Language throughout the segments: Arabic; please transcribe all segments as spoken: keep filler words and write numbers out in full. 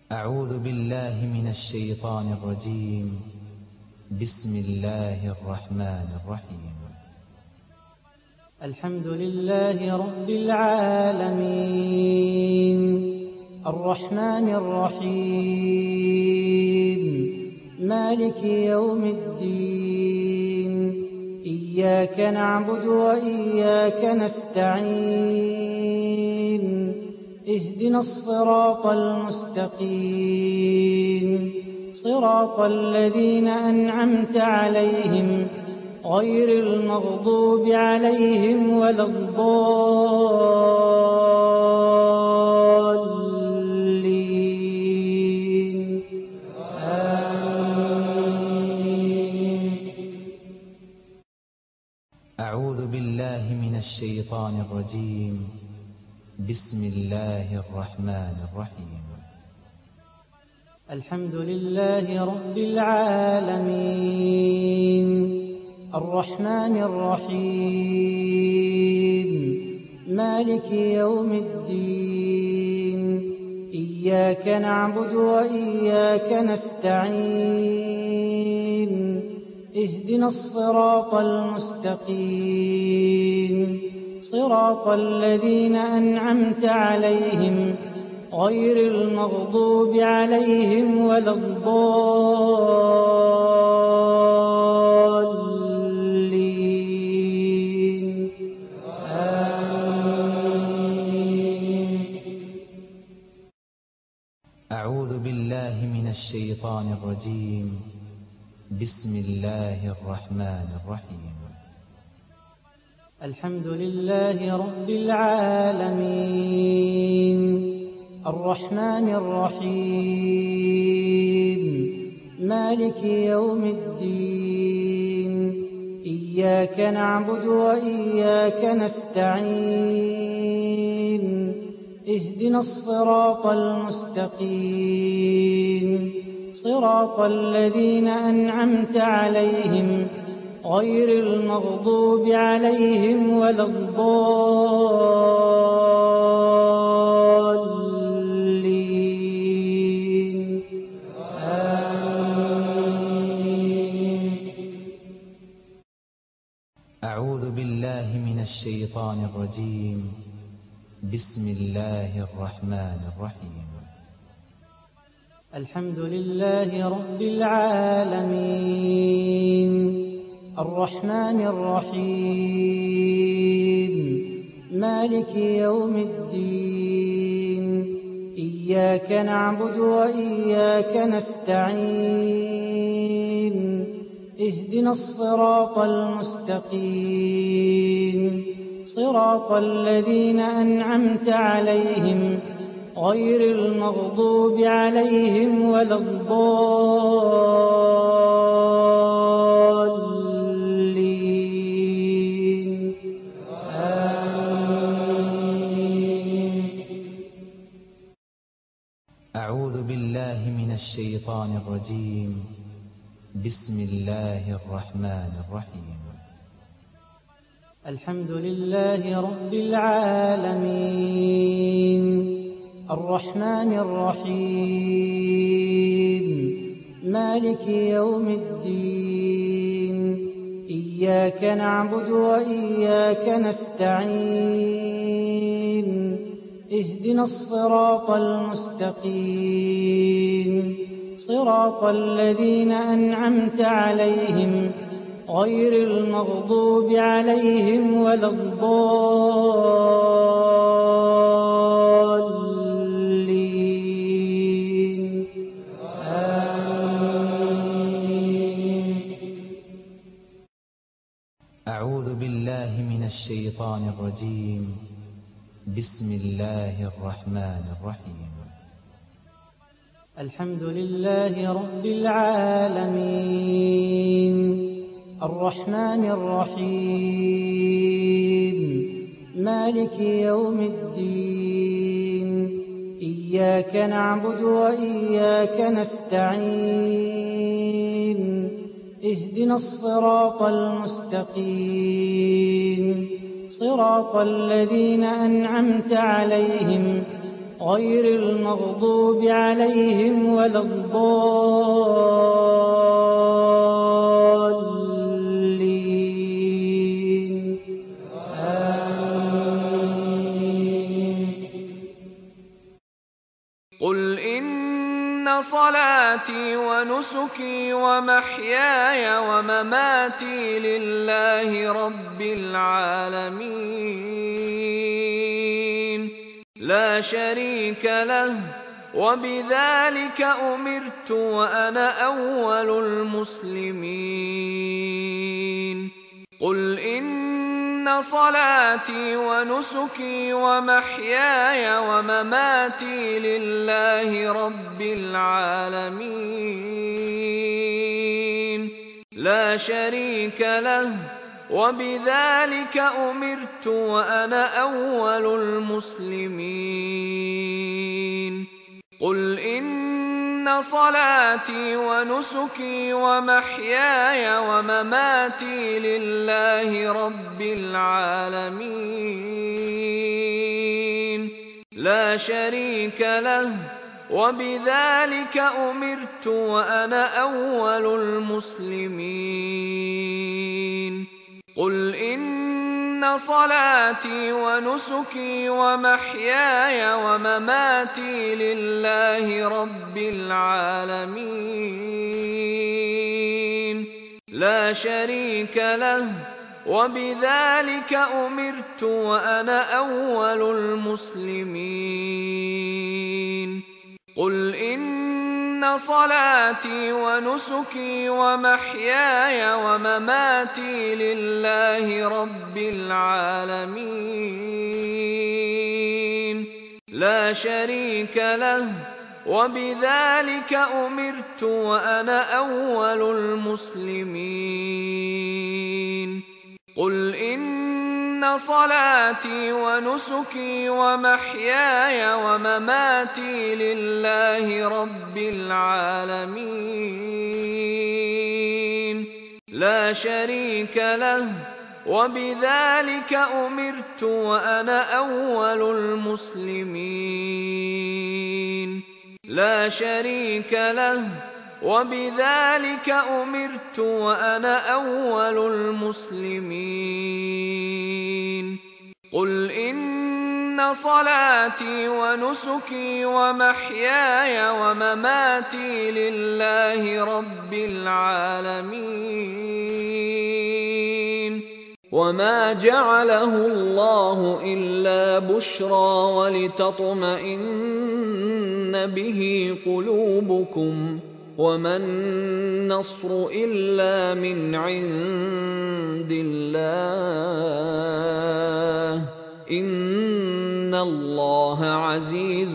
أعوذ بالله من الشيطان الرجيم. بسم الله الرحمن الرحيم. الحمد لله رب العالمين، الرحمن الرحيم، مالك يوم الدين. إياك نعبد وإياك نستعين، اهدنا الصراط المستقيم، صراط الذين أنعمت عليهم غير المغضوب عليهم ولا الضالين. آمين. أعوذ بالله من الشيطان الرجيم. بسم الله الرحمن الرحيم. الحمد لله رب العالمين، الرحمن الرحيم، مالك يوم الدين. إياك نعبد وإياك نستعين، اهدنا الصراط المستقيم، صراط الذين أنعمت عليهم غير المغضوب عليهم ولا الضالين. آمين. أعوذ بالله من الشيطان الرجيم. بسم الله الرحمن الرحيم. الحمد لله رب العالمين، الرحمن الرحيم، مالك يوم الدين. إياك نعبد وإياك نستعين، اهدنا الصراط المستقيم، صراط الذين أنعمت عليهم غير المغضوب عليهم ولا الضالين. آمين. أعوذ بالله من الشيطان الرجيم. بسم الله الرحمن الرحيم. الحمد لله رب العالمين، الرحمن الرحيم، مالك يوم الدين. إياك نعبد وإياك نستعين، اهدنا الصراط المستقيم، صراط الذين أنعمت عليهم غير المغضوب عليهم ولا الضالين. آمين. أعوذ بالله من الشيطان الرجيم. بسم الله الرحمن الرحيم. الحمد لله رب العالمين، الرحمن الرحيم، مالك يوم الدين. إياك نعبد وإياك نستعين، اهدنا الصراط المستقيم، صراط الذين أنعمت عليهم غير المغضوب عليهم ولا الضالين. آمين. أعوذ بالله من الشيطان الرجيم. بسم الله الرحمن الرحيم. الحمد لله رب العالمين، الرحمن الرحيم، مالك يوم الدين. إياك نعبد وإياك نستعين، اهدنا الصراط المستقيم، صراط الذين أنعمت عليهم غير المغضوب عليهم ولا الضالين آمين. قل إن صلاتي ونسكي ومحياي ومماتي لله رب العالمين لا شريك له وبذلك أمرت وأنا أول المسلمين. قل إن صلاتي ونسكي ومحياي ومماتي لله رب العالمين لا شريك له وبذلك أمرت وأنا أول المسلمين. قل إن صلاتي ونسكي ومحياي ومماتي لله رب العالمين لا شريك له وبذلك أمرت وأنا أول المسلمين. قل إن صلاتي ونسكي ومحياي ومماتي لله رب العالمين لا شريك له وبذلك أمرت وأنا أول المسلمين. قل إن صلاتي ونسكي ومحياي ومماتي لله رب العالمين لا شريك له وبذلك أمرت وأنا أول المسلمين. قل إن صلاتي ونسكي ومحياي ومماتي لله رب العالمين لا شريك له وبذلك أمرت وأنا أول المسلمين. لا شريك له وبذلك أمرت وأنا أول المسلمين. قل إن صلاتي ونسكي ومحياي ومماتي لله رب العالمين وما جعله الله إلا بشرى ولتطمئن به قلوبكم وما النصر إلا من عند الله إن الله عزيز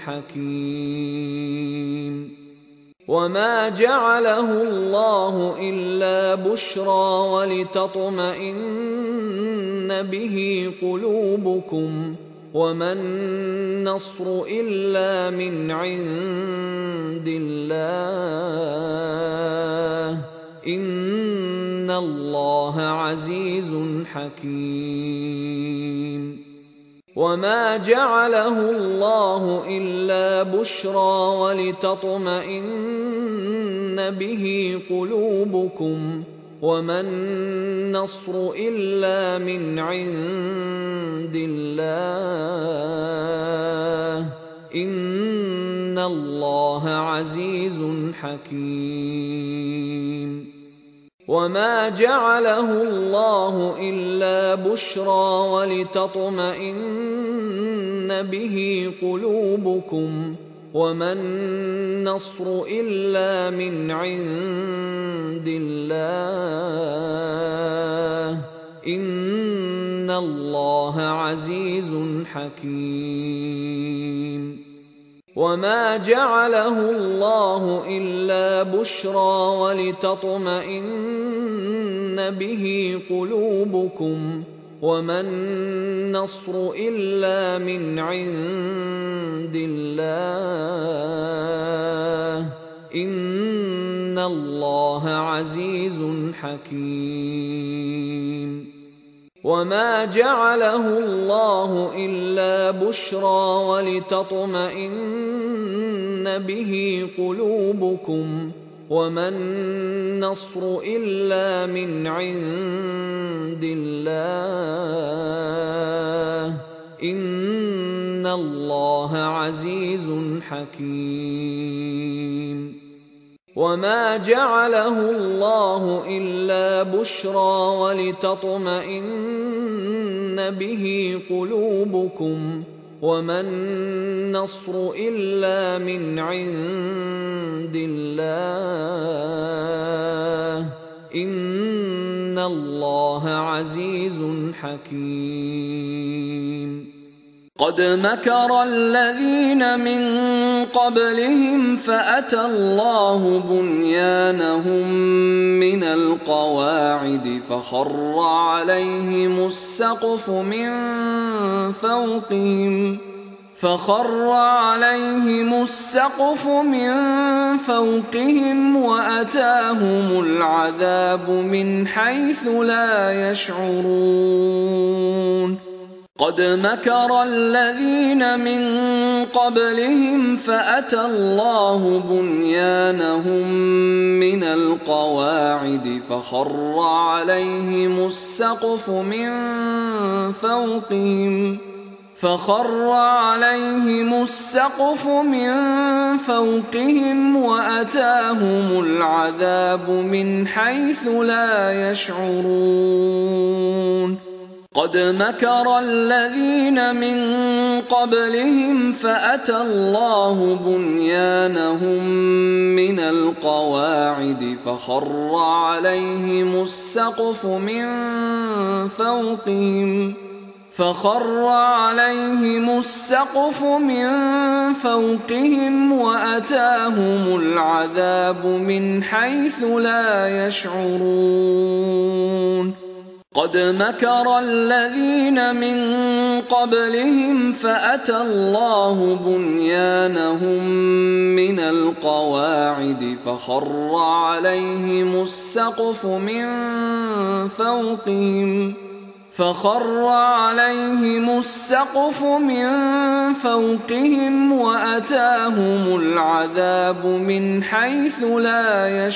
حكيم. وما جعله الله إلا بشرى ولتطمئن به قلوبكم وما النصر إلا من عند الله إن الله عزيز حكيم. وما جعله الله إلا بشرى ولتطمئن به قلوبكم وما النصر إلا من عند الله إن الله عزيز حكيم. وما جعله الله إلا بشرى ولتطمئن به قلوبكم وما النصر إلا من عند الله إن الله عزيز حكيم. وما جعله الله إلا بشرى ولتطمئن به قلوبكم وما النصر إلا من عند الله إن الله عزيز حكيم. وما جعله الله إلا بشرى ولتطمئن به قلوبكم وما النصر إلا من عند الله إن الله عزيز حكيم وما جعله الله إلا بشرى ولتطمئن به قلوبكم وما النصر إلا من عند الله إن الله عزيز حكيم قد مكر الذين من قبلهم فأتى الله بنيانهم من القواعد فخر عليهم السقف من فوقهم فخر عليهم السقف من فوقهم وأتاهم العذاب من حيث لا يشعرون قد مكر الذين من قبلهم فأتى الله بنيانهم من القواعد فخر عليهم السقف من فوقهم فخر عليهم السقف من فوقهم وأتاهم العذاب من حيث لا يشعرون قد مكر الذين من قبلهم فأتى الله بنيانهم من القواعد فخر عليهم السقف من فوقهم فخر عليهم السقف من فوقهم وأتاهم العذاب من حيث لا يشعرون قد مكر الذين من قبلهم فأتى الله بنيانهم من القواعد فخر عليهم السقف من فوقهم فخر عليهم السقف من فوقهم وأتاهم العذاب من حيث لا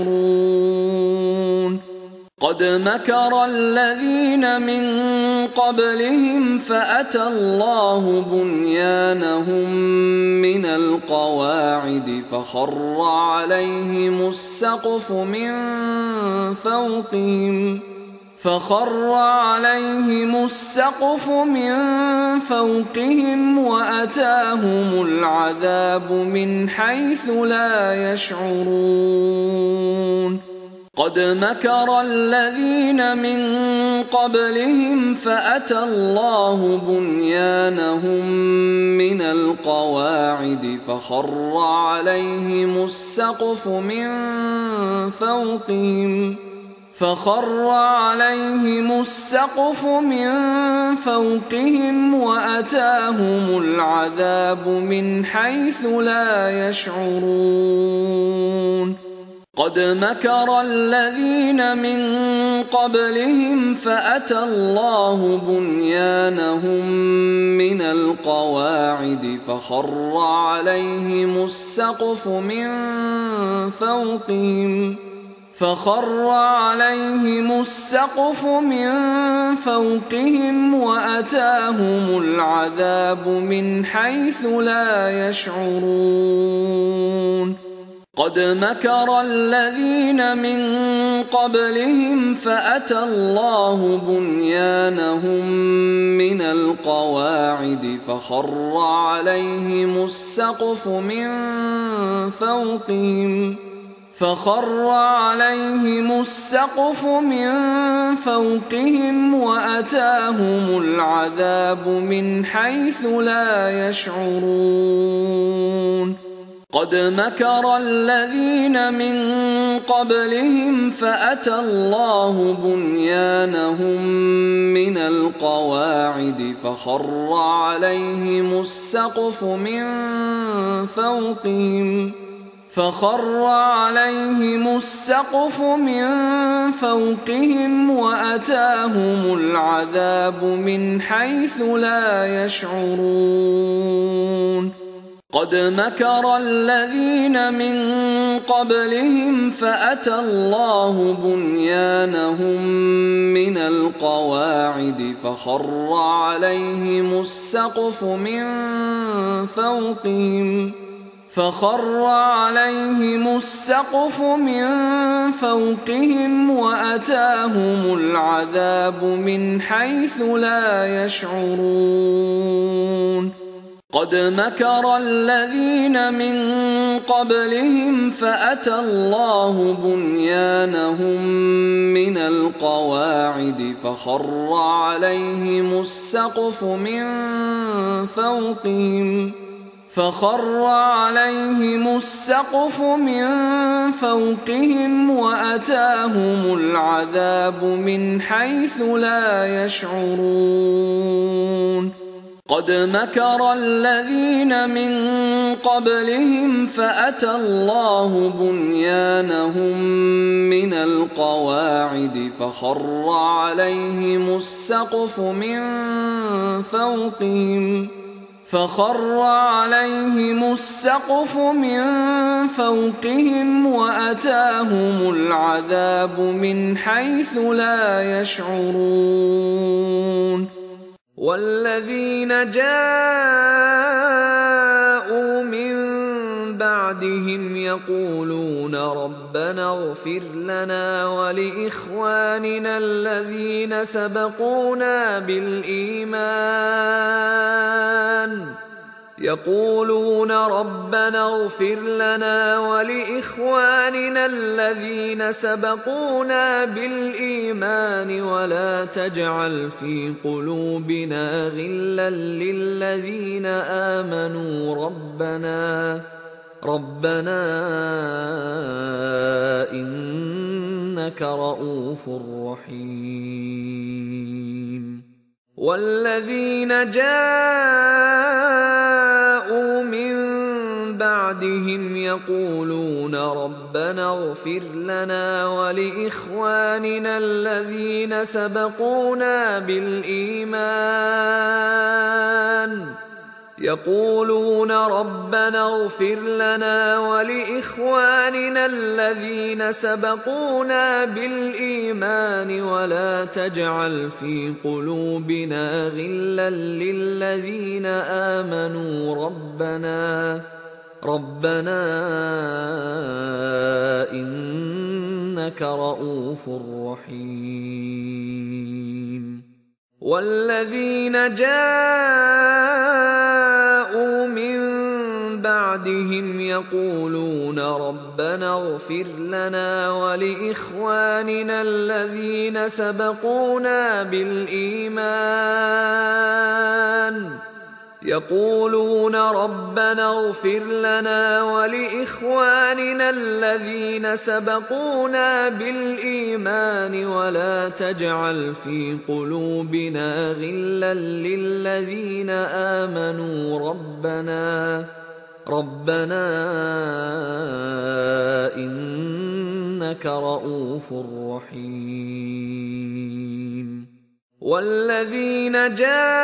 يشعرون قد مكر الذين من قبلهم فأتى الله بنيانهم من القواعد فخر عليهم السقف من فوقهم فخر عليهم السقف من فوقهم وأتاهم العذاب من حيث لا يشعرون قد مكر الذين من قبلهم فأتى الله بنيانهم من القواعد فخر عليهم السقف من فوقهم فخر عليهم السقف من فوقهم وأتاهم العذاب من حيث لا يشعرون قد مكر الذين من قبلهم فأتى الله بنيانهم من القواعد فخر عليهم السقف من فوقهم فخر عليهم السقف من فوقهم وأتاهم العذاب من حيث لا يشعرون قد مكر الذين من قبلهم فأتى الله بنيانهم من القواعد فخر عليهم السقف من فوقهم فخر عليهم السقف من فوقهم وأتاهم العذاب من حيث لا يشعرون قد مكر الذين من قبلهم فأتى الله بنيانهم من القواعد فخر عليهم السقف من فوقهم فخر عليهم السقف من فوقهم وأتاهم العذاب من حيث لا يشعرون قد مكر الذين من قبلهم فأتى الله بنيانهم من القواعد فخر عليهم السقف من فوقهم فخر عليهم السقف من فوقهم وأتاهم العذاب من حيث لا يشعرون قد مكر الذين من قبلهم فأتى الله بنيانهم من القواعد فخر عليهم السقف من فوقهم فخر عليهم السقف من فوقهم وأتاهم العذاب من حيث لا يشعرون قد مكر الذين من قبلهم فأتى الله بنيانهم من القواعد فخر عليهم السقف من فوقهم فخر عليهم السقف من فوقهم وأتاهم العذاب من حيث لا يشعرون والذين جاءوا من بعدهم يقولون ربنا اغفر لنا ولإخواننا الذين سبقونا بالإيمان يقولون ربنا اغفر لنا ولإخواننا الذين سبقونا بالإيمان ولا تجعل في قلوبنا غلا للذين آمنوا ربنا ربنا إنك رؤوف رحيم والذين جاءوا من بعدهم يقولون ربنا اغفر لنا ولإخواننا الذين سبقونا بالإيمان يقولون ربنا اغفر لنا ولإخواننا الذين سبقونا بالإيمان ولا تجعل في قلوبنا غلا للذين آمنوا ربنا ربنا إنك رؤوف رحيم والذين جاءوا من بعدهم يقولون ربنا اغفر لنا ولإخواننا الذين سبقونا بالإيمان يقولون ربنا اغفر لنا ولإخواننا الذين سبقونا بالإيمان ولا تجعل في قلوبنا غلا للذين آمنوا ربنا ربنا إنك رؤوف رحيم والذين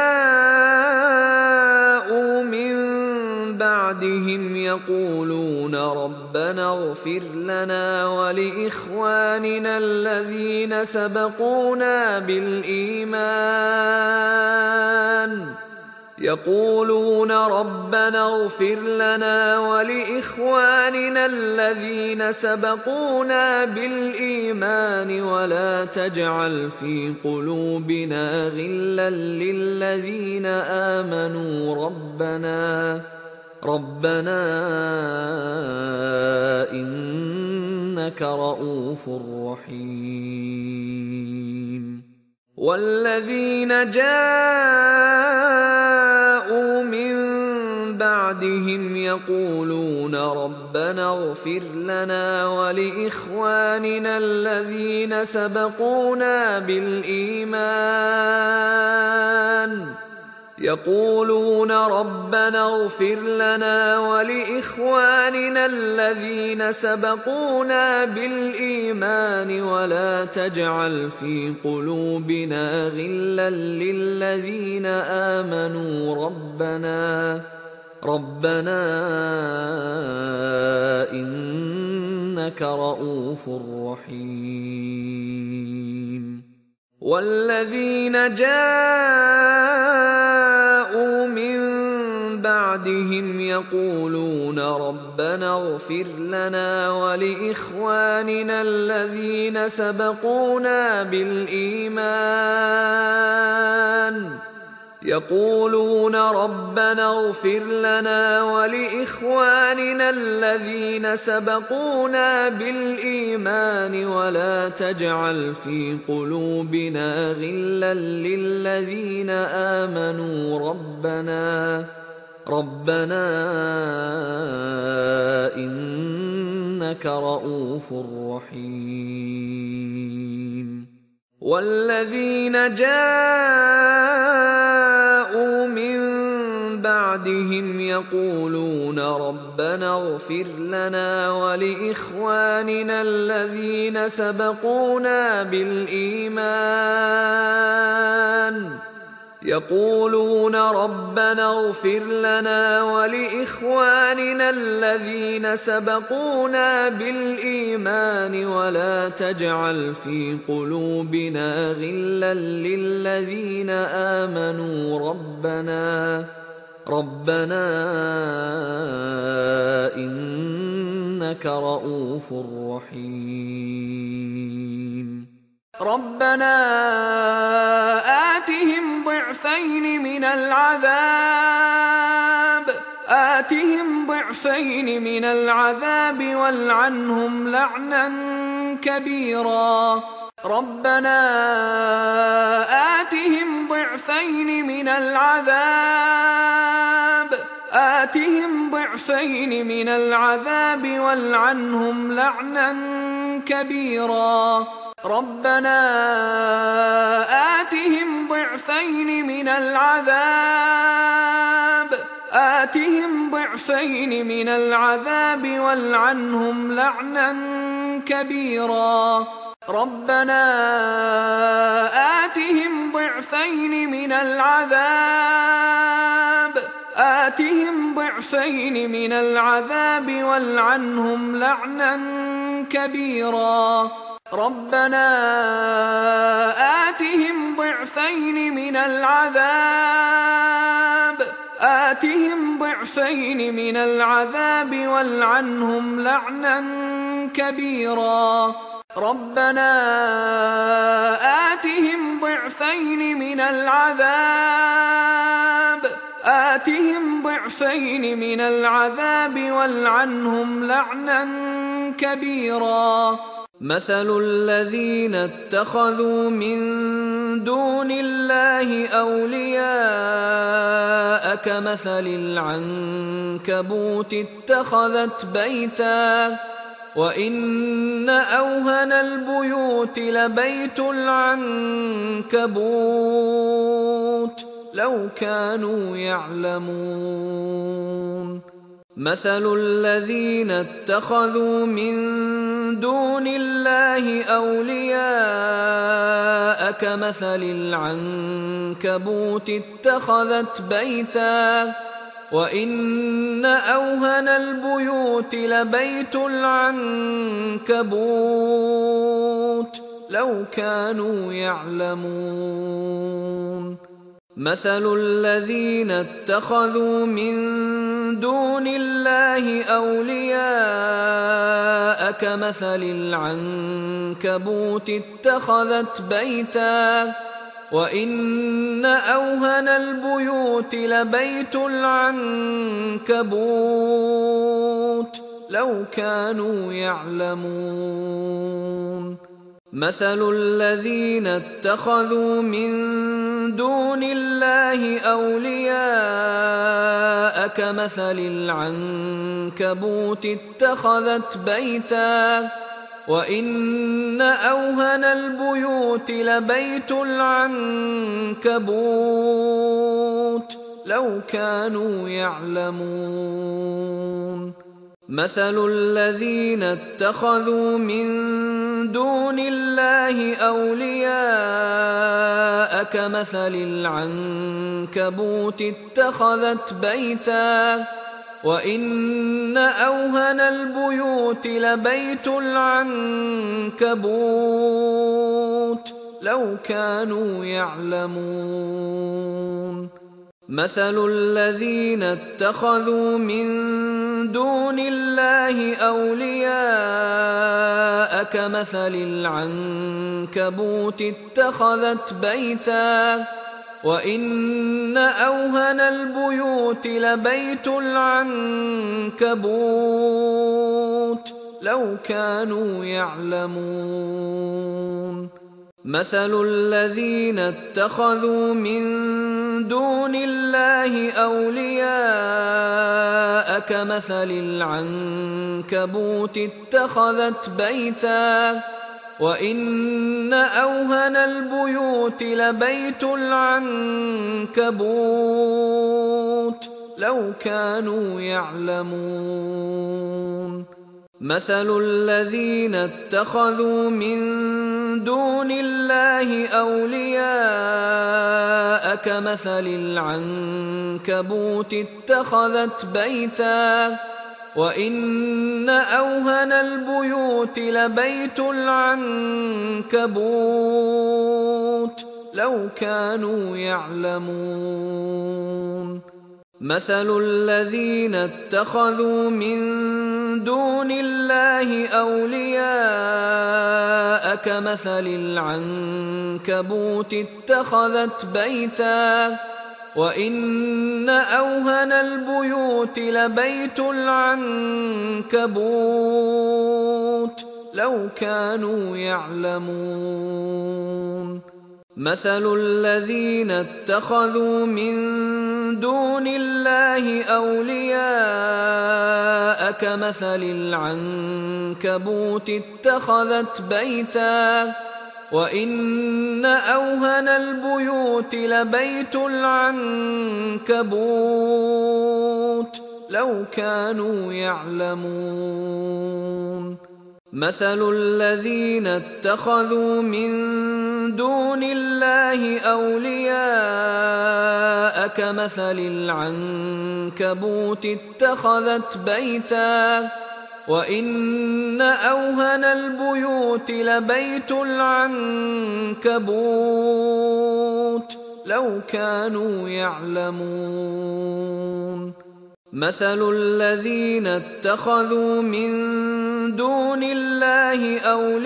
جاءوا من بعدهم يقولون ربنا اغفر لنا ولإخواننا الذين سبقونا بالإيمان يقولون ربنا اغفر لنا ولإخواننا الذين سبقونا بالإيمان ولا تجعل في قلوبنا غلا للذين آمنوا ربنا ربنا إنك رؤوف رحيم والذين جاءوا من بعدهم يقولون ربنا اغفر لنا ولإخواننا الذين سبقونا بالإيمان يقولون ربنا اغفر لنا ولإخواننا الذين سبقونا بالإيمان ولا تجعل في قلوبنا غلا للذين آمنوا ربنا ربنا إنك رؤوف رحيم. والذين جاءوا من بعدهم يقولون ربنا اغفر لنا ولإخواننا الذين سبقونا بالإيمان يقولون ربنا اغفر لنا ولإخواننا الذين سبقونا بالإيمان ولا تجعل في قلوبنا غلا للذين آمنوا ربنا ربنا إنك رؤوف رحيم. والذين جاءوا من بعدهم يقولون ربنا اغفر لنا ولإخواننا الذين سبقونا بالإيمان يقولون ربنا اغفر لنا ولإخواننا الذين سبقونا بالإيمان ولا تجعل في قلوبنا غلا للذين آمنوا ربنا ربنا إنك رؤوف رحيم. ربنا آتهم ضعفين من العذاب آتهم ضعفين من العذاب والعنهم لعنا كبيرا. ربنا آتهم ضعفين من العذاب آتهم ضعفين من العذاب والعنهم لعنا كبيرا. ربنا آتهم ضعفين من العذاب آتهم ضعفين من العذاب والعنهم لعنا كبيرا. ربنا آتهم ضعفين من العذاب آتهم ضعفين من العذاب والعنهم لعنا كبيرا. ربنا آتهم ضعفين من العذاب آتهم ضعفين من العذاب والعنهم لعنا كبيرا. ربنا آتهم ضعفين من العذاب آتهم ضعفين من العذاب والعنهم لعنا كبيرا. مثل الذين اتخذوا من دون الله أولياء كمثل العنكبوت اتخذت بيتا وإن أوهن البيوت لبيت العنكبوت لو كانوا يعلمون. مثل الذين اتخذوا من دون الله أولياء كمثل العنكبوت اتخذت بيتا وإن أوهن البيوت لبيت العنكبوت لو كانوا يعلمون. مثل الذين اتخذوا من دون الله أولياء كمثل العنكبوت اتخذت بيتا وإن أوهن البيوت لبيت العنكبوت لو كانوا يعلمون. مثل الذين اتخذوا من دون الله أولياء كمثل العنكبوت اتخذت بيتا وإن أوهن البيوت لبيت العنكبوت لو كانوا يعلمون مثل الذين اتخذوا من دون الله أولياء كمثل العنكبوت اتخذت بيتا وإن أوهن البيوت لبيت العنكبوت لو كانوا يعلمون مثل الذين اتخذوا من دون الله أولياء كمثل العنكبوت اتخذت بيتا وإن أوهن البيوت لبيت العنكبوت لو كانوا يعلمون مثل الذين اتخذوا من دون الله أولياء كمثل العنكبوت اتخذت بيتا وإن أوهن البيوت لبيت العنكبوت لو كانوا يعلمون مثل الذين اتخذوا من دون الله أولياء كمثل العنكبوت اتخذت بيتا وإن أوهن البيوت لبيت العنكبوت لو كانوا يعلمون مثل الذين اتخذوا من دون الله أولياء كمثل العنكبوت اتخذت بيتا وإن أوهن البيوت لبيت العنكبوت لو كانوا يعلمون مثل الذين اتخذوا من دون الله أولياء كمثل العنكبوت اتخذت بيتا وإن أوهن البيوت لبيت العنكبوت لو كانوا يعلمون مثل الذين اتخذوا من دون الله أولياء كمثل العنكبوت اتخذت بيتا وإن أوهن البيوت لبيت العنكبوت لو كانوا يعلمون مثل الذين اتخذوا من دون الله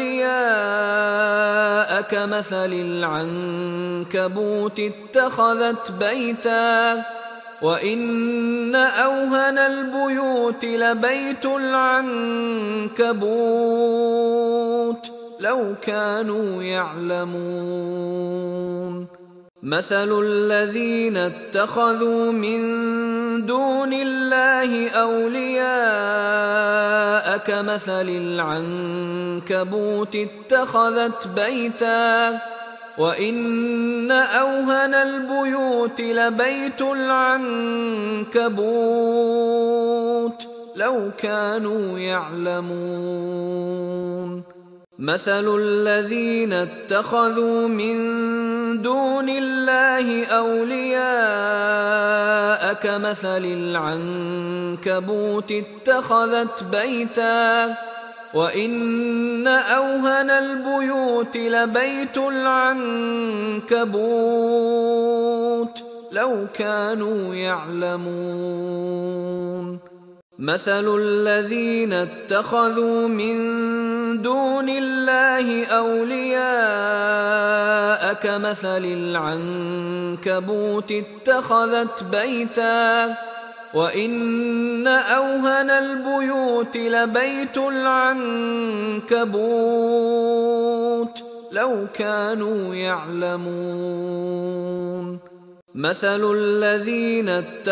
أولياء كمثل العنكبوت اتخذت بيتا وإن أوهن البيوت لبيت العنكبوت لو كانوا يعلمون مثل الذين اتخذوا من دون الله أولياء كمثل العنكبوت اتخذت بيتا وإن أوهن البيوت لبيت العنكبوت لو كانوا يعلمون مثل الذين اتخذوا من دون الله أولياء كمثل العنكبوت اتخذت بيتا وإن أوهن البيوت لبيت العنكبوت لو كانوا يعلمون مثل الذين اتخذوا من دون الله أولياء كمثل العنكبوت اتخذت بيتا وإن أوهن البيوت لبيت العنكبوت لو كانوا يعلمون مثل الذين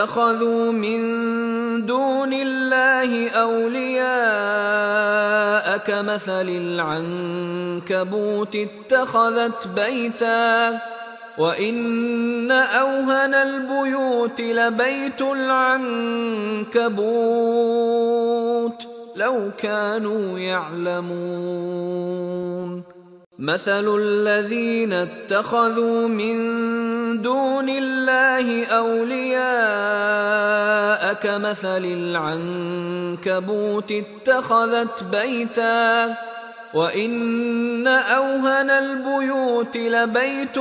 اتخذوا من دون الله أولياء كمثل العنكبوت اتخذت بيتا وإن أوهن البيوت لبيت العنكبوت لو كانوا يعلمون مثل الذين اتخذوا من دون الله أولياء كمثل العنكبوت اتخذت بيتا وإن أوهن البيوت لبيت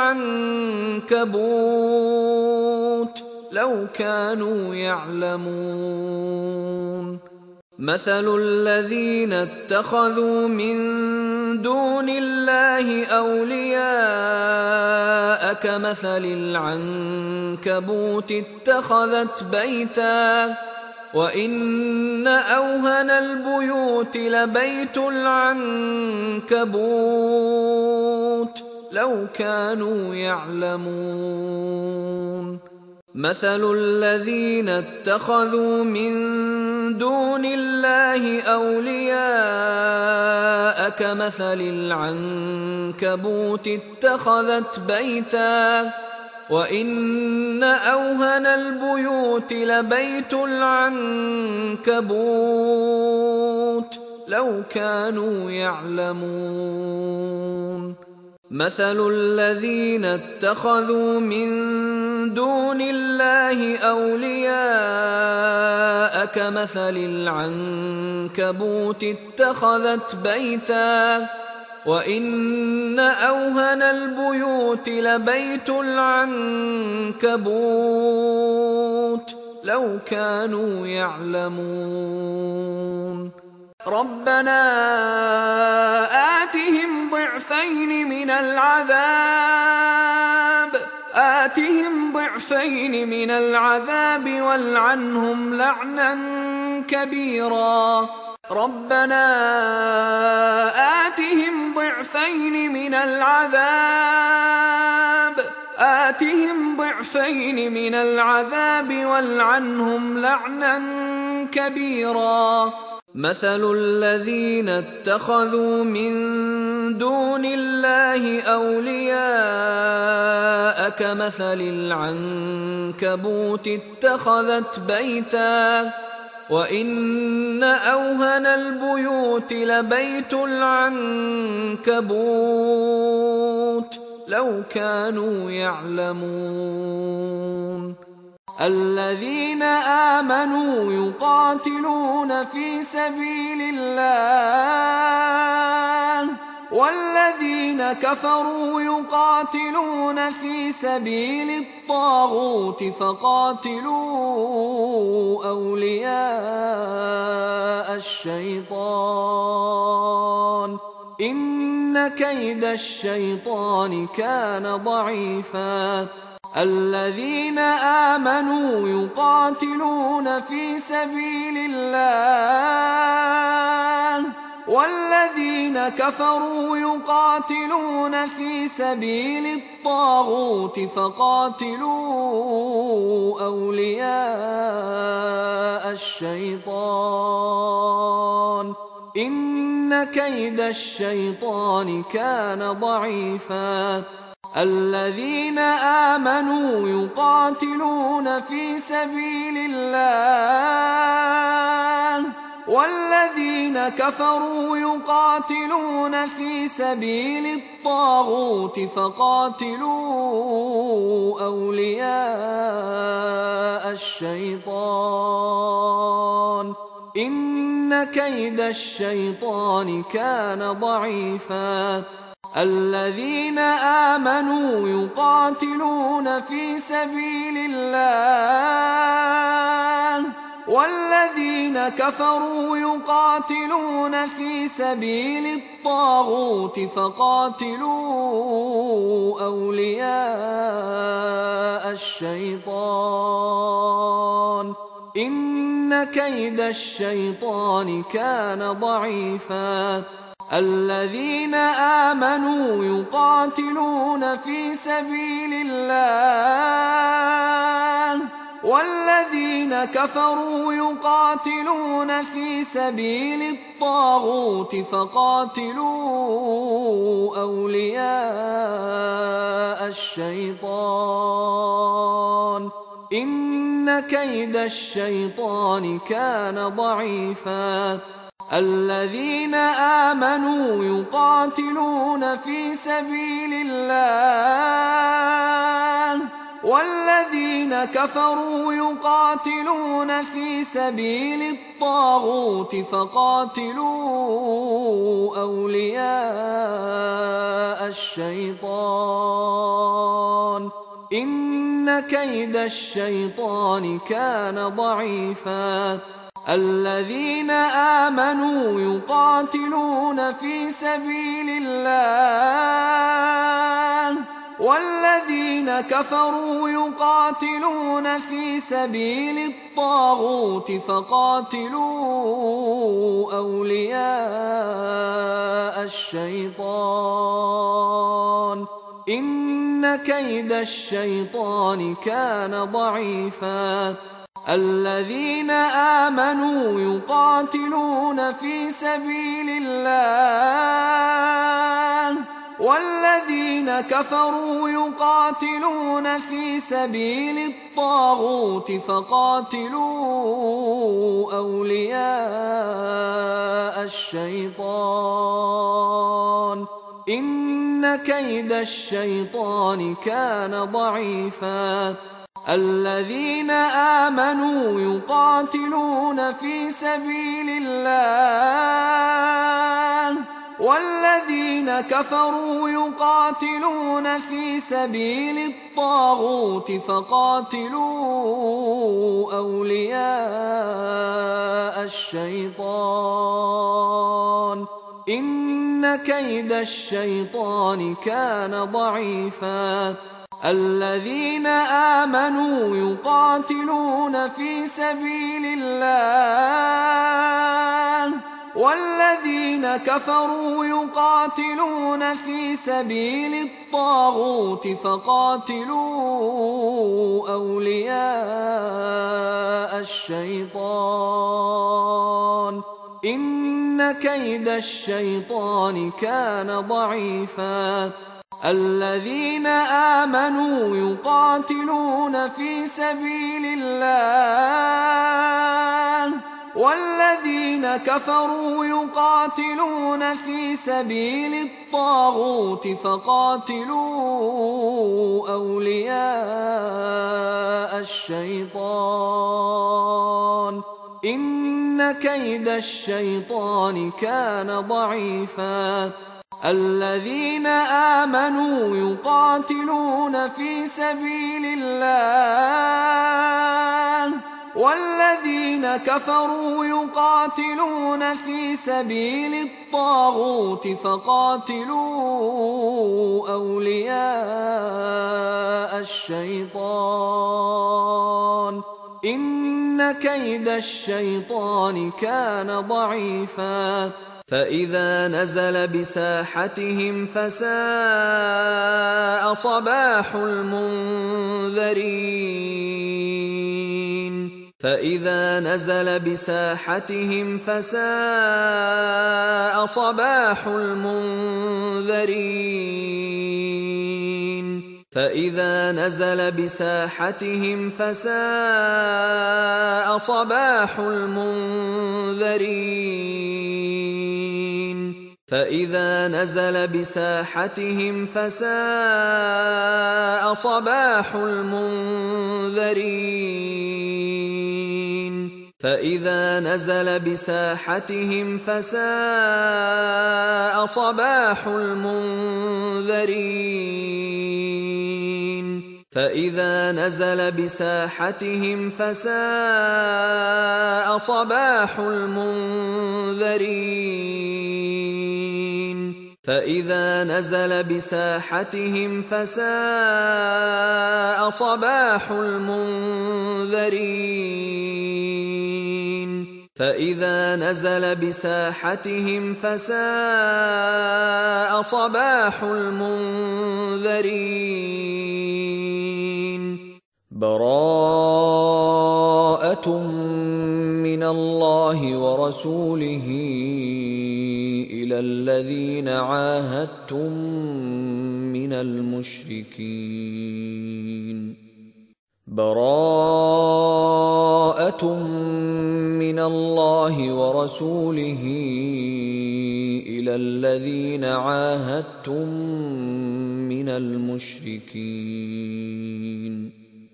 العنكبوت لو كانوا يعلمون مثل الذين اتخذوا من دون الله أولياء كمثل العنكبوت اتخذت بيتا وإن أوهن البيوت لبيت العنكبوت لو كانوا يعلمون مثل الذين اتخذوا من دون الله أولياء كمثل العنكبوت اتخذت بيتا وإن أوهن البيوت لبيت العنكبوت لو كانوا يعلمون مثل الذين اتخذوا من دون الله أولياء كمثل العنكبوت اتخذت بيتا وإن أوهن البيوت لبيت العنكبوت لو كانوا يعلمون ربنا آتهم ضعفين من العذاب آتهم ضعفين من العذاب والعنهم لعنا كبيرا ربنا آتهم ضعفين من العذاب آتهم ضعفين من العذاب والعنهم لعنا كبيرا مثل الذين اتخذوا من دون الله أولياء كمثل العنكبوت اتخذت بيتا وإن أوهن البيوت لبيت العنكبوت لو كانوا يعلمون الذين آمنوا يقاتلون في سبيل الله والذين كفروا يقاتلون في سبيل الطاغوت فقاتلوا أولياء الشيطان إن كيد الشيطان كان ضعيفا الذين آمنوا يقاتلون في سبيل الله والذين كفروا يقاتلون في سبيل الطاغوت فقاتلوا أولياء الشيطان إن كيد الشيطان كان ضعيفا الذين آمنوا يقاتلون في سبيل الله والذين كفروا يقاتلون في سبيل الطاغوت فقاتلوا أولياء الشيطان إن كيد الشيطان كان ضعيفا الذين آمنوا يقاتلون في سبيل الله والذين كفروا يقاتلون في سبيل الطاغوت فقاتلوا أولياء الشيطان إن كيد الشيطان كان ضعيفا الذين آمنوا يقاتلون في سبيل الله والذين كفروا يقاتلون في سبيل الطاغوت فقاتلوا أولياء الشيطان إن كيد الشيطان كان ضعيفا الذين آمنوا يقاتلون في سبيل الله والذين كفروا يقاتلون في سبيل الطاغوت فقاتلوا أولياء الشيطان إن كيد الشيطان كان ضعيفا الذين آمنوا يقاتلون في سبيل الله والذين كفروا يقاتلون في سبيل الطاغوت فقاتلوا أولياء الشيطان إن كيد الشيطان كان ضعيفا الذين آمنوا يقاتلون في سبيل الله والذين كفروا يقاتلون في سبيل الطاغوت فقاتلوا أولياء الشيطان إن كيد الشيطان كان ضعيفا الذين آمنوا يقاتلون في سبيل الله والذين كفروا يقاتلون في سبيل الطاغوت فقاتلوا أولياء الشيطان إن كيد الشيطان كان ضعيفا الذين آمنوا يقاتلون في سبيل الله والذين كفروا يقاتلون في سبيل الطاغوت فقاتلوا أولياء الشيطان إن كيد الشيطان كان ضعيفا الذين آمنوا يقاتلون في سبيل الله والذين كفروا يقاتلون في سبيل الطاغوت فقاتلوا أولياء الشيطان إن كيد الشيطان كان ضعيفا الذين آمنوا يقاتلون في سبيل الله والذين كفروا يقاتلون في سبيل الطاغوت فقاتلوا أولياء الشيطان إن كيد الشيطان كان ضعيفا فإذا نزل بساحتهم فساء صباح المنذرين فإذا نزل بساحتهم فساء صباح المنذرين فإذا نزل بساحتهم فساء صباح المنذرين فإذا نزل بساحتهم فساء صباح المنذرين فإذا نزل بساحتهم فساء صباح المنذرين فإذا نزل بساحتهم فساء صباح المنذرين فإذا نزل بساحتهم فساء صباح المنذرين فإذا نزل بساحتهم فساء صباح المنذرين براءة من الله ورسوله إلى الذين عاهدتم من المشركين براءة من الله ورسوله إلى الذين عاهدتم من المشركين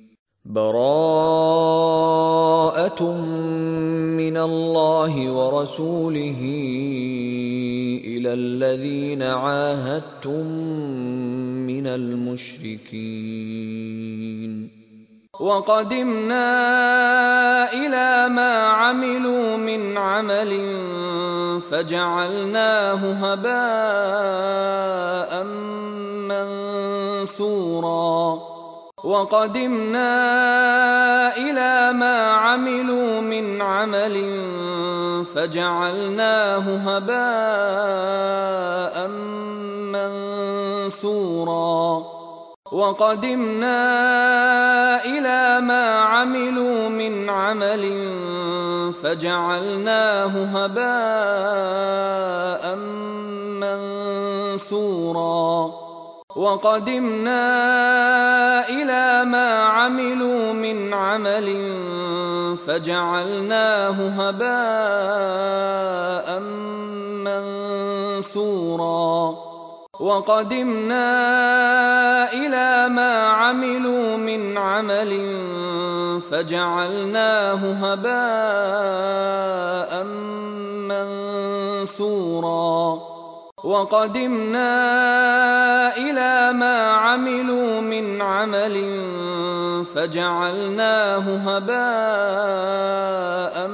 براءة من الله ورسوله إلى الذين عاهدتم من المشركين وقدمنا إلى ما عملوا من عمل فجعلناه هباء منثورا وقدمنا إلى ما عملوا من عمل فجعلناه هباء منثورا وقدمنا إلى ما عملوا من عمل فجعلناه هباء منثورا وقدمنا إلى ما عملوا من عمل فجعلناه هباء منثورا وقدمنا إلى ما عملوا من عمل فجعلناه هباء منثورا وقدمنا إلى ما عملوا من عمل فجعلناه هباء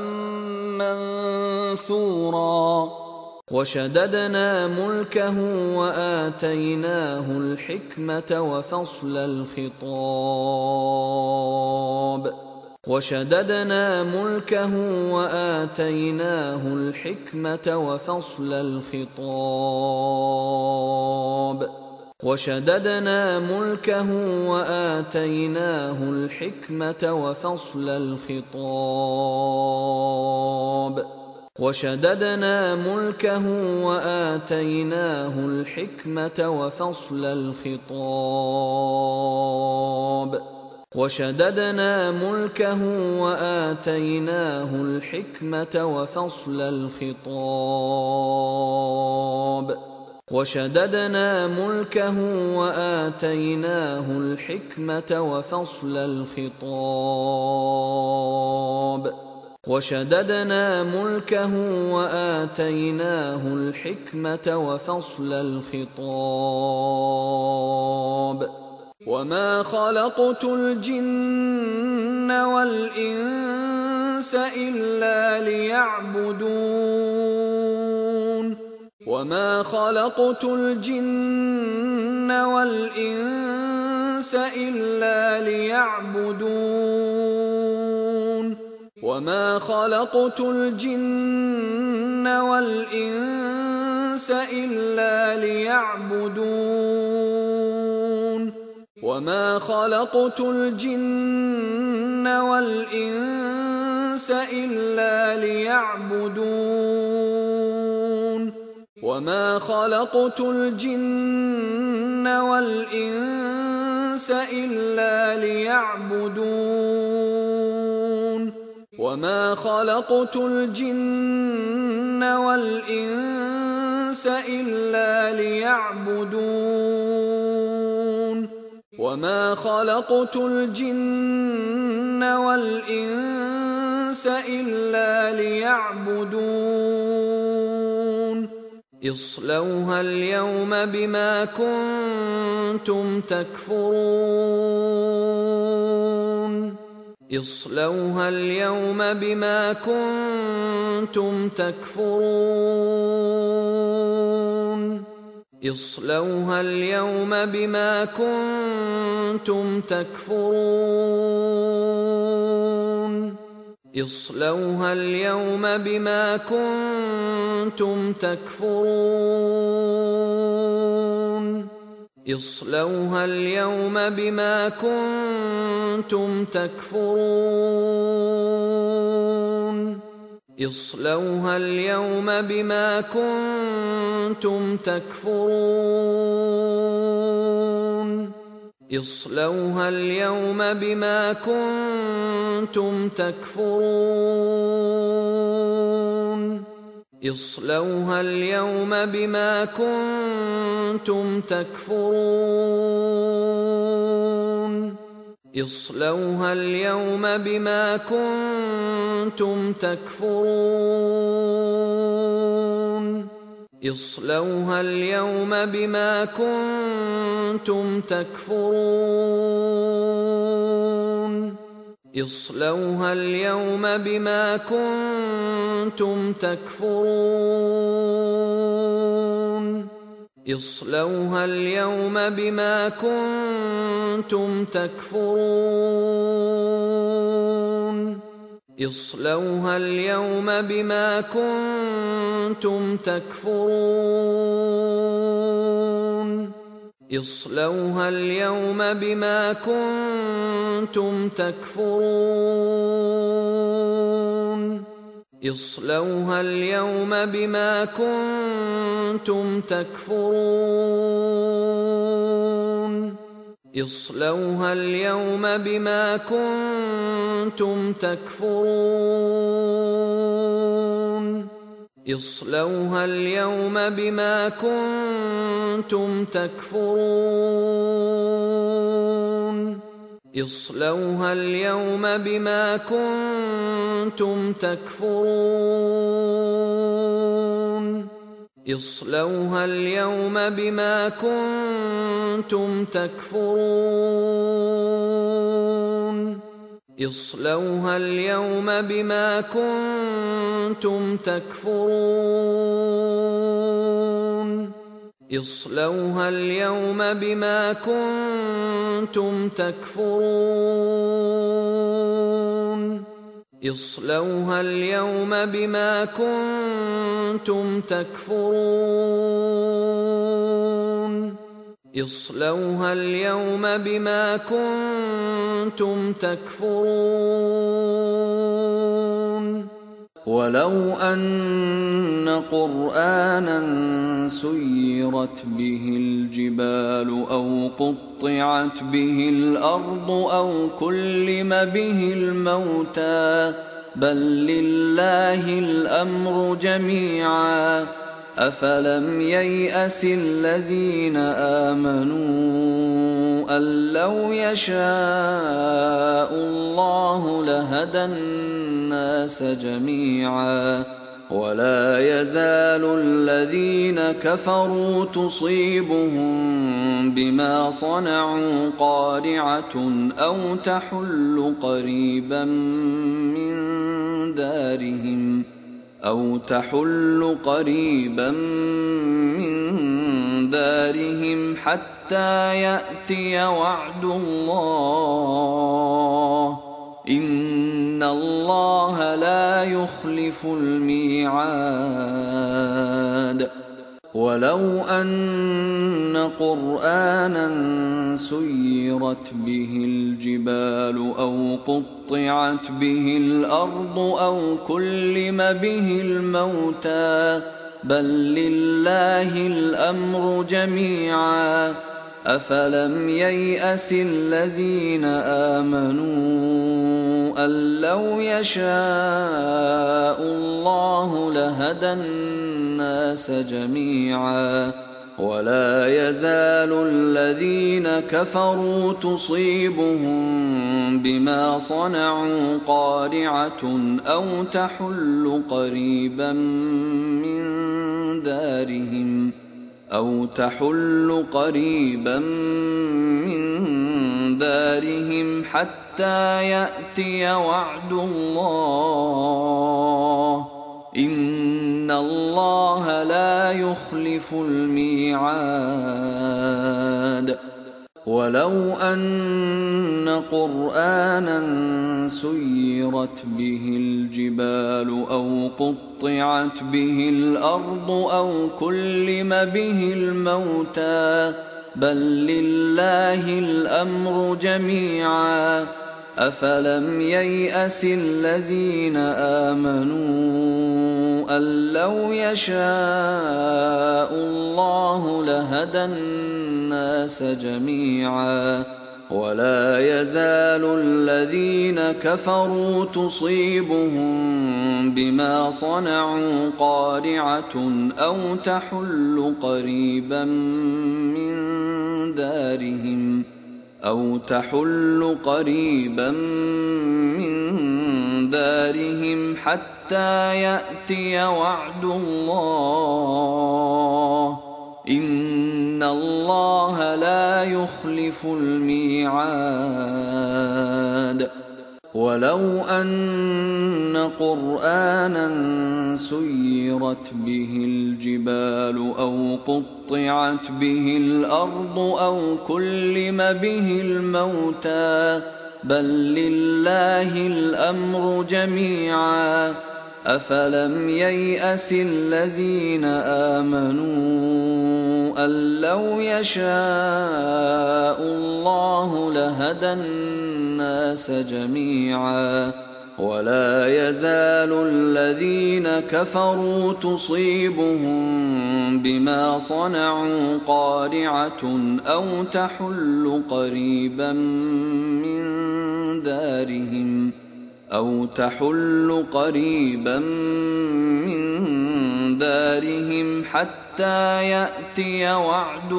منثورا وشددنا ملكه وآتيناه الحكمة وفصل الخطاب وشددنا ملكه وآتيناه الحكمة وفصل الخطاب وشددنا ملكه وآتيناه الحكمة وفصل الخطاب وشددنا ملكه وآتيناه الحكمة وفصل الخطاب وشددنا ملكه وآتيناه الحكمة وفصل الخطاب وشددنا ملكه وآتيناه الحكمة وفصل الخطاب وشددنا ملكه وآتيناه الحكمة وفصل الخطاب وما خلقت الجن والإنس إلا ليعبدون وما خلقت الجن والإنس إلا ليعبدون وما خلقت الجن والإنس إلا ليعبدون وما خلقت الجن والإنس إلا ليعبدون وما خلقت الجن والإنس إلا ليعبدون وما خلقت الجن والإنس إلا ليعبدون وما خلقت الجن والإنس إلا ليعبدون اصلوها اليوم بما كنتم تكفرون اصلوها اليوم بما كنتم تكفرون اصلوها اليوم بما كنتم تكفرون اصلوها اليوم بما كنتم تكفرون اصلوها اليوم بما كنتم كنتم تكفرون اصلوها اليوم بما كنتم تكفرون اصلوها اليوم بما كنتم تكفرون اصلوها اليوم بما كنتم تكفرون اصلوها اليوم بما كنتم تكفرون اصلوها اليوم بما كنتم تكفرون اصلوها اليوم بما كنتم تكفرون اصلوها اليوم بما كنتم تكفرون اصلوها اليوم بما كنتم تكفرون اصلوها اليوم بما كنتم تكفرون اصلوها اليوم بما كنتم تكفرون اصلوها اليوم بما كنتم تكفرون اصلوها اليوم بما كنتم تكفرون اصلوها اليوم بما كنتم تكفرون اصلوها اليوم بما كنتم تكفرون اصلوها اليوم بما كنتم تكفرون اصلوها اليوم بما كنتم تكفرون اصلوها اليوم بما كنتم تكفرون اصلوها اليوم بما كنتم تكفرون ولو أن قرآنا سيرت به الجبال أو قطعت به الأرض أو كلم به الموتى بل لله الأمر جميعا أفلم ييأس الذين آمنوا أن لو يشاء الله لهدى الناس جميعا ولا يزال الذين كفروا تصيبهم بما صنعوا قارعة أو تحل قريبا من دارهم أو تحل قريبا من دارهم حتى يأتي وعد الله إن الله لا يخلف الميعاد ولو أن قرآنا سيرت به الجبال أو قطعت به الأرض أو كلم به الموتى بل لله الأمر جميعا أفلم ييأس الذين آمنوا أن لو يشاء الله لهدى الناس جميعا ولا يزال الذين كفروا تصيبهم بما صنعوا قارعة أو تحل قريبا من دارهم أو تحل قريبا من دارهم حتى يأتي وعد الله إن الله لا يخلف الميعاد ولو أن قرآنا سيرت به الجبال أو قطعت به الأرض أو كلم به الموتى بل لله الأمر جميعا أفلم ييأس الذين آمنوا أن لو يشاء الله لهدى الناس جميعا ولا يزال الذين كفروا تصيبهم بما صنعوا قارعة أو تحل قريبا من دارهم أو تحل قريبا من دارهم حتى يأتي وعد الله إن الله لا يخلف الميعاد ولو أن قرآنا سيرت به الجبال أو قطعت به الأرض أو كلم به الموتى بل لله الأمر جميعا أفلم ييأس الذين آمنوا أن لو يشاء الله لهدى الناس جميعا ولا يزال الذين كفروا تصيبهم بما صنعوا قارعة أو تحل قريبا من دارهم أو تحل قريبا من دارهم حتى يأتي وعد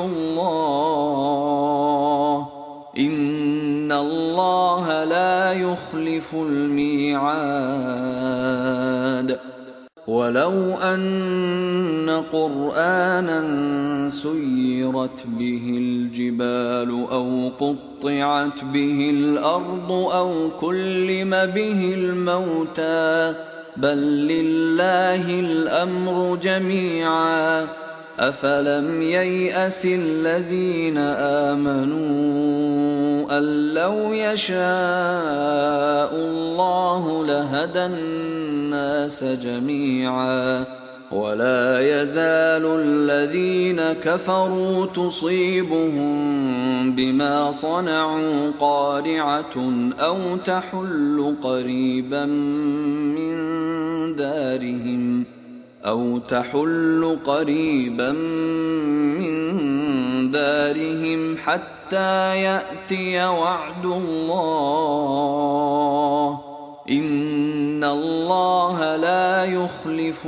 الله إن الله لا يخلف الميعاد ولو أن قرآنا سيرت به الجبال أو قطعت به الأرض أو كلم به الموتى بل لله الأمر جميعا أفلم ييأس الذين آمنوا أن لو يشاء الله لهدى الناس جميعا ولا يزال الذين كفروا تصيبهم بما صنعوا قارعة أو تحل قريبا من دارهم أو تحل قريبا من دارهم حتى يأتي وعد الله إن الله لا يخلف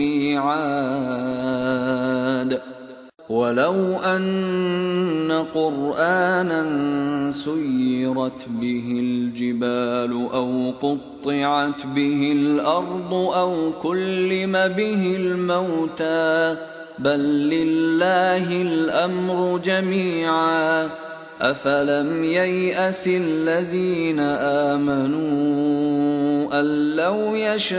الميعاد ولو أن قرآنا سيرت به الجبال أو قطعت به الأرض أو كلم به الموتى بل لله الأمر جميعا أفلم ييأس الذين آمنوا أن لو يشاء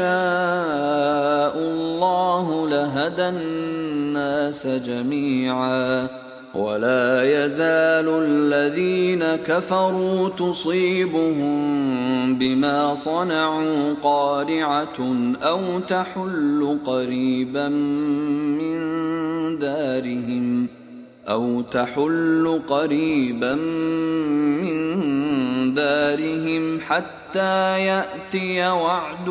الله لهدى الناس جميعا ولا يزال الذين كفروا تصيبهم بما صنعوا قارعة أو تحل قريبا من دارهم أو تحل قريبا من دارهم حتى يأتي وعد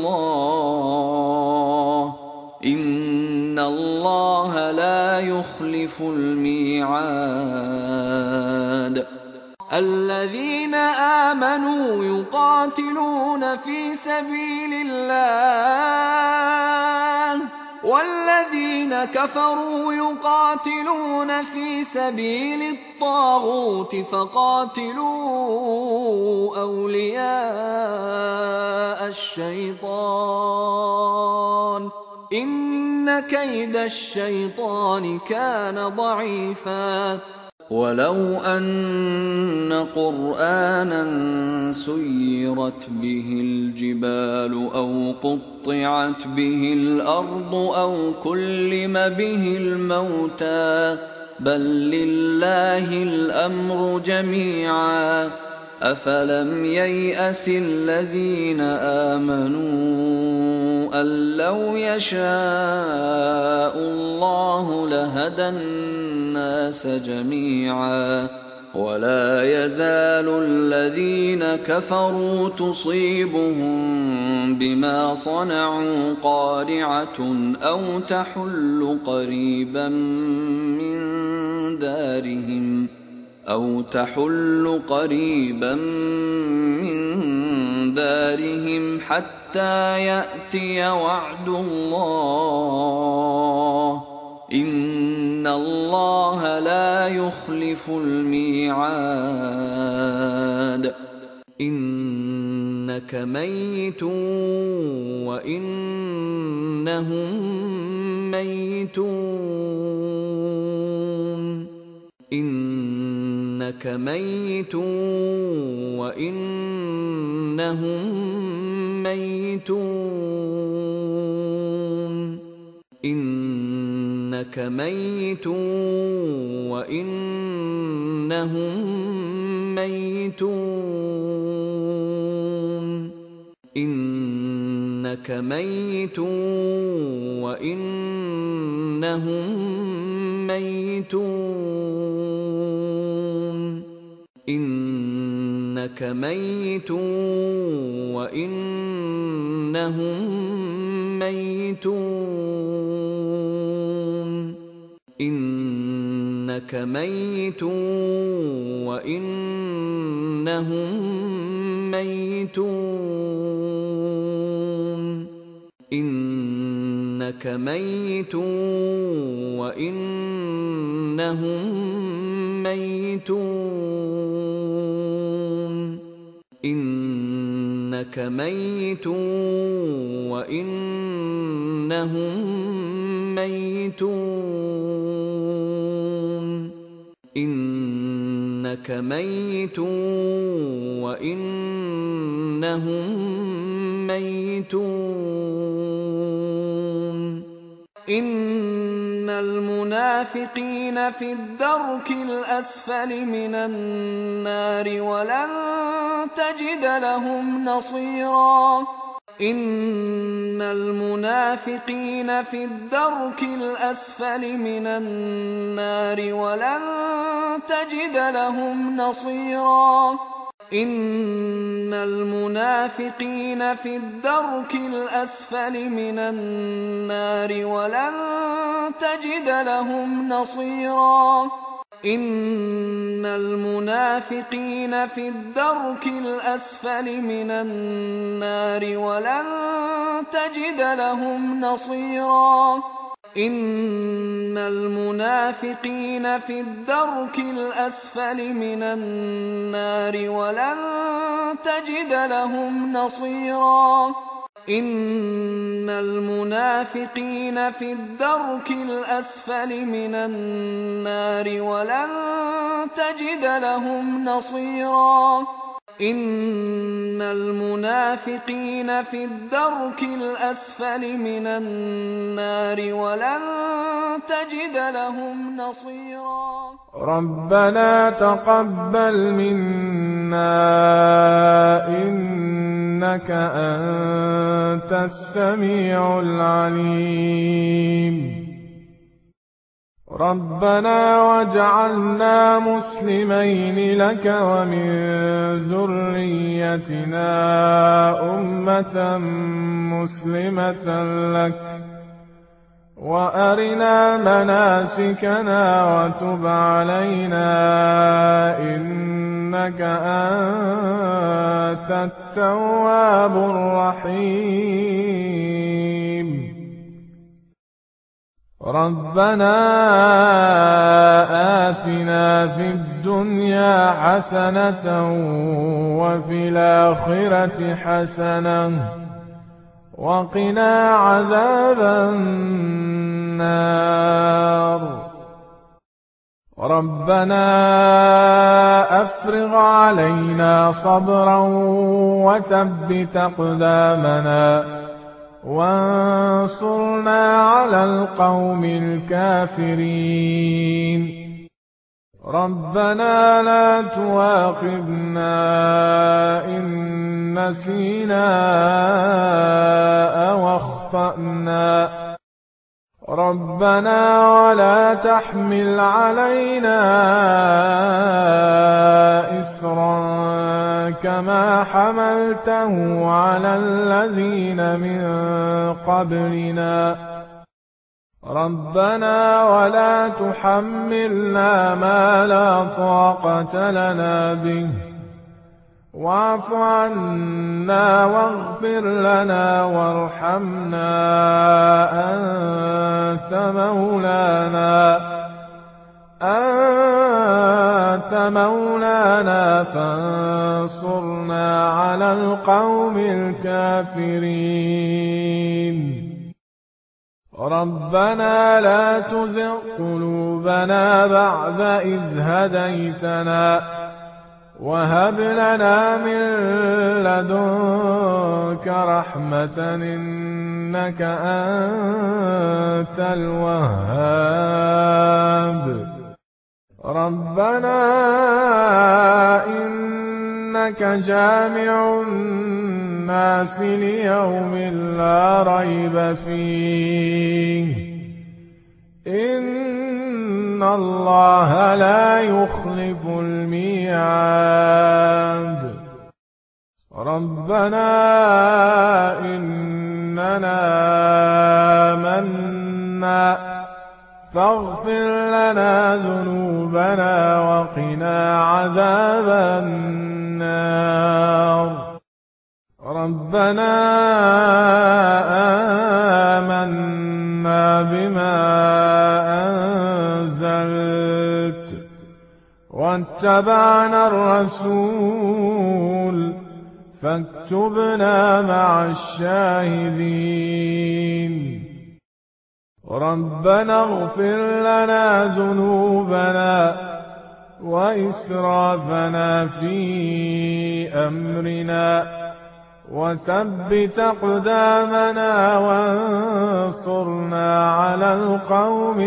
الله إن الله لا يخلف الميعاد الذين آمنوا يقاتلون في سبيل الله والذين كفروا يقاتلون في سبيل الطاغوت فقاتلوا أولياء الشيطان إن كيد الشيطان كان ضعيفا ولو أن قرآنا سيرت به الجبال أو قطعت به الأرض أو كلم به الموتى بل لله الأمر جميعا أفلم ييأس الذين آمنوا أن لو يشاء الله لهدى الناس الناس جميعا ولا يزال الذين كفروا تصيبهم بما صنعوا قارعة أو تحل قريبا من دارهم أو تحل قريبا من دارهم حتى يأتي وعد الله إن الله لا يخلف الميعاد إنك ميت وإنهم ميتون إنك ميت وإنهم ميتون إنك ميت وإنهم ميتون إنك ميت وإنهم ميتون إنك ميت وإنهم ميتون إنك ميت وإنهم ميتون إنك ميت وإنهم ميتون إنك ميت وإنهم ميتون إنك ميت وإنهم ميتون إن المنافقين في الدرك الأسفل من النار ولن تجد لهم نصيرا إن المنافقين في الدرك الأسفل من النار ولن تجد لهم نصيرا إن المنافقين في الدرك الأسفل من النار ولن تجد لهم نصيرا إن المنافقين في الدرك الأسفل من النار ولن تجد لهم نصيرا إن المنافقين في الدرك الأسفل من النار ولن تجد لهم نصيرا إن المنافقين في الدرك الأسفل من النار ولن تجد لهم نصيرا إن المنافقين في الدرك الأسفل من النار ولن تجد لهم نصيرا ربنا تقبل منا إنك أنت السميع العليم ربنا واجعلنا مسلمين لك ومن ذريتنا أمة مسلمة لك وأرنا مناسكنا وتب علينا إنك أنت التواب الرحيم ربنا آتنا في الدنيا حسنة وفي الآخرة حسنة وقنا عذاب النار ربنا أفرغ علينا صبرا وثبت أقدامنا وانصرنا على القوم الكافرين ربنا لا تؤاخذنا إن نسينا أو أخطأنا ربنا ولا تحمل علينا إصرا كما حملته على الذين من قبلنا ربنا ولا تحملنا ما لا طاقة لنا به واعف عنا واغفر لنا وارحمنا أنت مولانا أنت مولانا فانصرنا على القوم الكافرين ربنا لا تزغ قلوبنا بعد إذ هديتنا وهب لنا من لدنك رحمة إنك أنت الوهاب ربنا إنك جامع الناس ليوم لا ريب فيه إن الله لا يخلف الميعاد ربنا إننا آمنا فاغفر لنا ذنوبنا وقنا عذاب النار ربنا آمنا بما أنزلت واتبعنا الرسول فاكتبنا مع الشاهدين ربنا اغفر لنا ذنوبنا وإسرافنا في أمرنا وثبت أقدامنا وانصرنا على القوم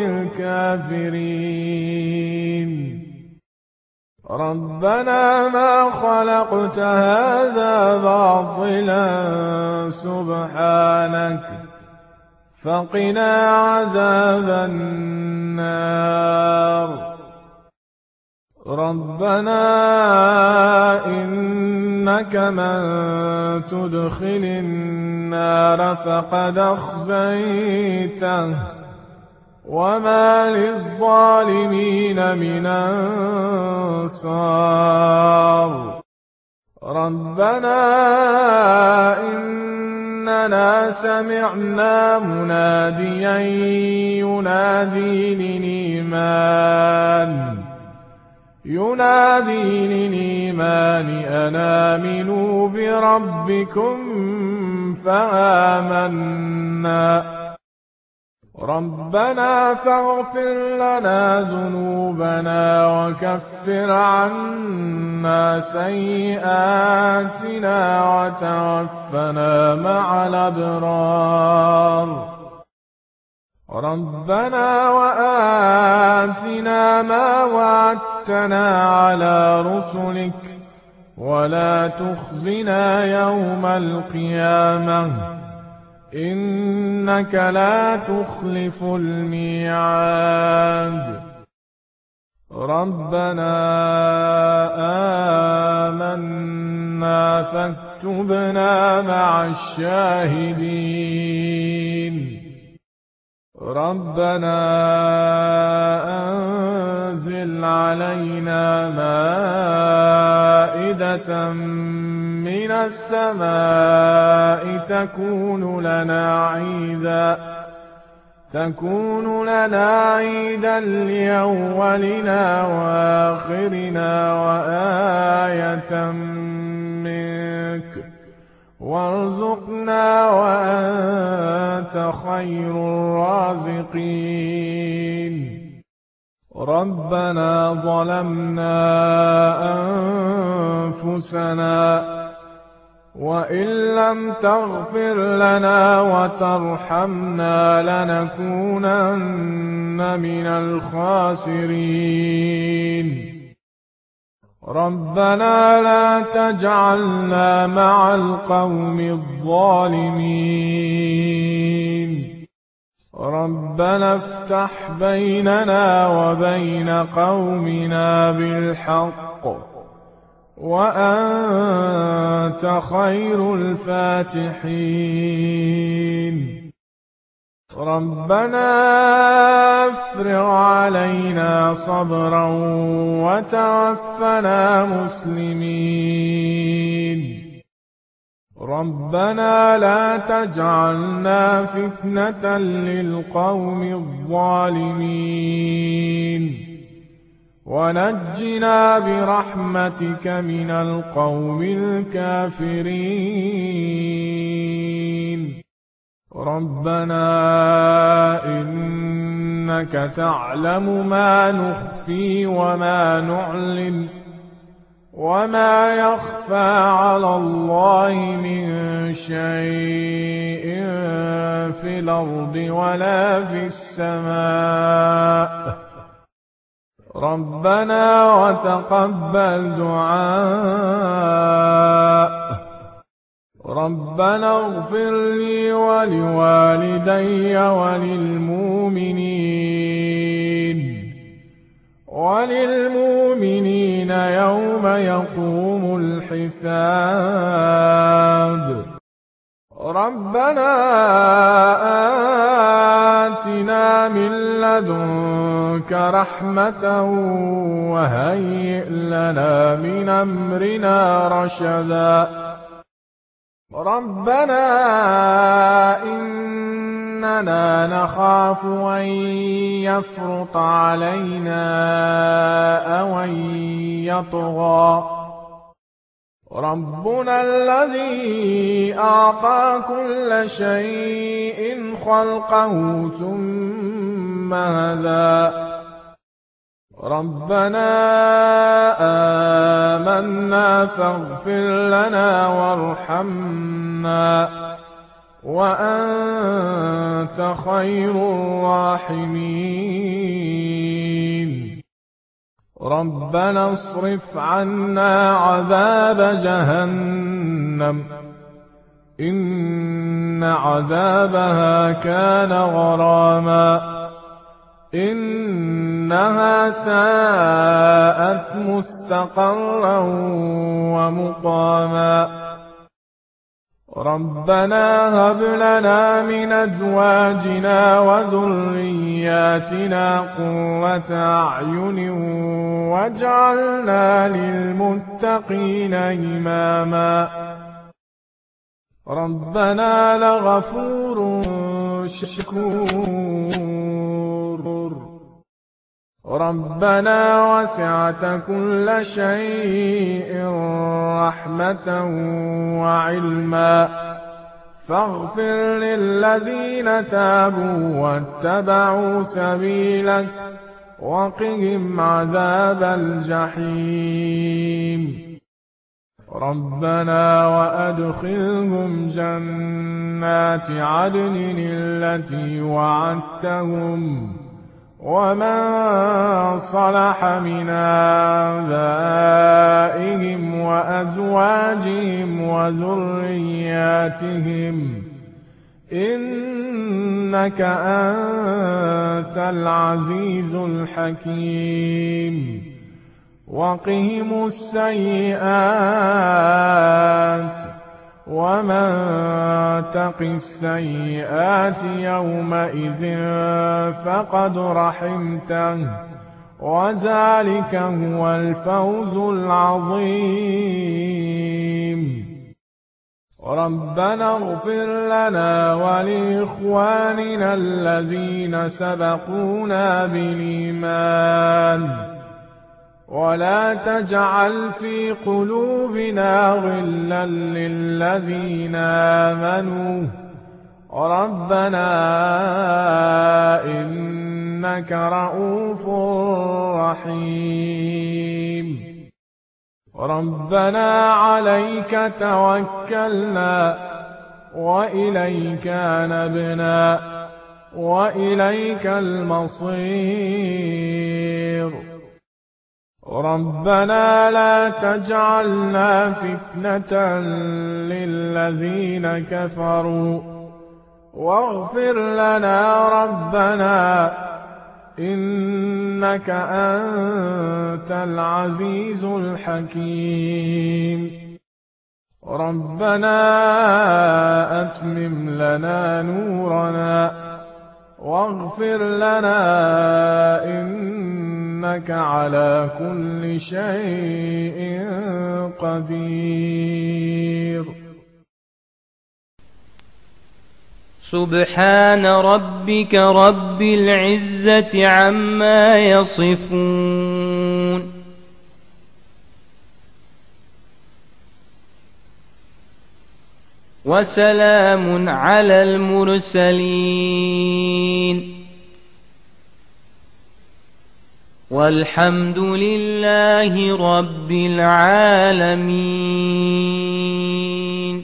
الكافرين ربنا ما خلقت هذا باطلا سبحانك فقنا عذاب النار ربنا إنك من تدخل النار فقد أخزيته وما للظالمين من أنصار ربنا إننا سمعنا مناديا ينادي للإيمان ينادي للإيمان أن آمنوا بربكم فآمنا ربنا فاغفر لنا ذنوبنا وكفر عنا سيئاتنا وتوفنا مع الأبرار ربنا وآتنا ما وعدتنا على رسلك ولا تخزنا يوم القيامة إنك لا تخلف الميعاد ربنا آمنا فاكتبنا مع الشاهدين ربنا أنزل علينا مائدة من السماء تكون لنا عيدا تكون لنا عيدا لأولنا وآخرنا وآية منك وارزقنا وأنت خير الرازقين ربنا ظلمنا أنفسنا وإن لم تغفر لنا وترحمنا لنكونن من الخاسرين ربنا لا تجعلنا مع القوم الظالمين ربنا افتح بيننا وبين قومنا بالحق وأنت خير الفاتحين. ربنا افرغ علينا صبرا وتوفنا مسلمين. ربنا لا تجعلنا فتنة للقوم الظالمين ونجنا برحمتك من القوم الكافرين. ربنا إنك تعلم ما نخفي وما نعلن وما يخفى على الله من شيء في الأرض ولا في السماء. ربنا وتقبل دعاء. ربنا اغفر لي ولوالدي وللمؤمنين وللمؤمنين يوم يقوم الحساب. ربنا آتنا من لدنك رحمة وهيئ لنا من أمرنا رشدا. ربنا إننا نخاف أن يفرط علينا أو أن يطغى. ربنا الذي أعطى كل شيء خلقه ثم هدى. ربنا آمنا فاغفر لنا وارحمنا وأنت خير الراحمين. ربنا اصرف عنا عذاب جهنم إن عذابها كان غراما إنها ساءت مستقرا ومقاما. ربنا هب لنا من أزواجنا وذرياتنا قرة أعين واجعلنا للمتقين إماما. ربنا لغفور شكور. ربنا وسعت كل شيء رحمة وعلما فاغفر للذين تابوا واتبعوا سبيلك وقهم عذاب الجحيم. ربنا وأدخلهم جنات عدن التي وعدتهم ومن صلح من آبائهم وأزواجهم وذرياتهم إنك أنت العزيز الحكيم. وقهم السيئات ومن تق السيئات يومئذ فقد رحمته وذلك هو الفوز العظيم. ربنا اغفر لنا ولإخواننا الذين سبقونا بالإيمان ولا تجعل في قلوبنا غلا للذين آمنوا ربنا إنك رؤوف رحيم. ربنا عليك توكلنا وإليك نبنا وإليك المصير. ربنا لا تجعلنا فتنة للذين كفروا واغفر لنا ربنا إنك أنت العزيز الحكيم. ربنا أتمم لنا نورنا واغفر لنا إنك على كل شيء قدير. سبحان ربك رب العزة عما يصفون وسلام على المرسلين والحمد لله رب العالمين.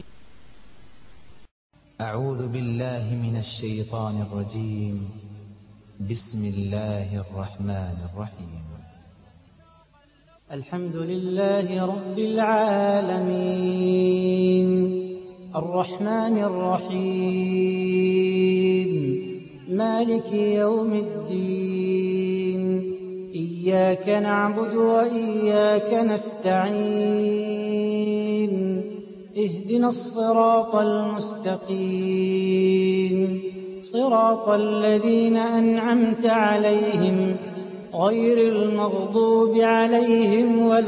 أعوذ بالله من الشيطان الرجيم. بسم الله الرحمن الرحيم. الحمد لله رب العالمين الرحمن الرحيم مالك يوم الدين إياك نعبد وإياك نستعين اهدنا الصراط المستقيم صراط الذين أنعمت عليهم غير المغضوب عليهم ولا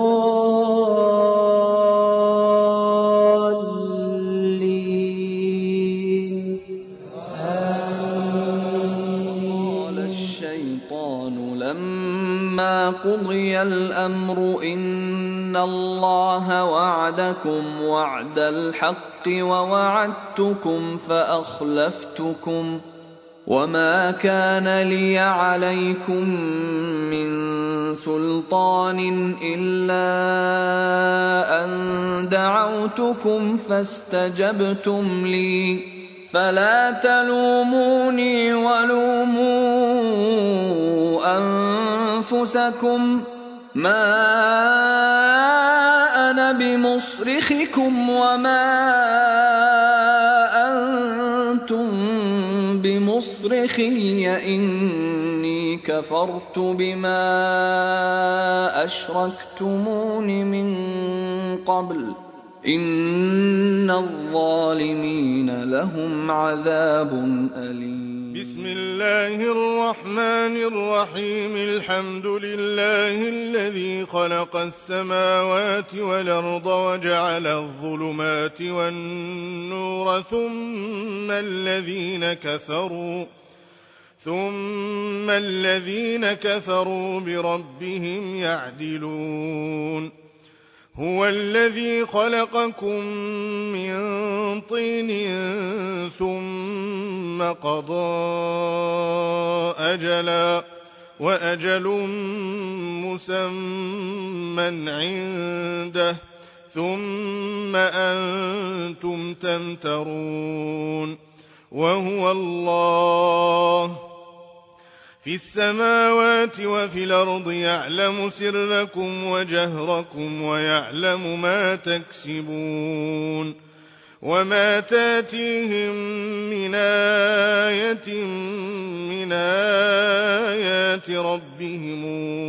الضالين. قال الشيطان لما قضي الأمر إن الله وعدكم وعد الحق ووعدتكم فأخلفتكم وما كان لي عليكم من سلطان إلا أن دعوتكم فاستجبتم لي فلا تلوموني ولوموا أنفسكم ما أنا بمصرخكم وما أنتم بمصرخي إني كفرت بما أشركتمون من قبل إن الظالمين لهم عذاب أليم. بسم الله الرحمن الرحيم. الحمد لله الذي خلق السماوات والأرض وجعل الظلمات والنور ثم الذين كفروا ثم الذين كفروا بربهم يعدلون. هو الذي خلقكم من طين ثم قضى أجلا وأجل مسمى عنده ثم أنتم تمترون. وهو الله في السماوات وفي الأرض يعلم سركم وجهركم ويعلم ما تكسبون. وما تاتيهم من آية من آيات ربهم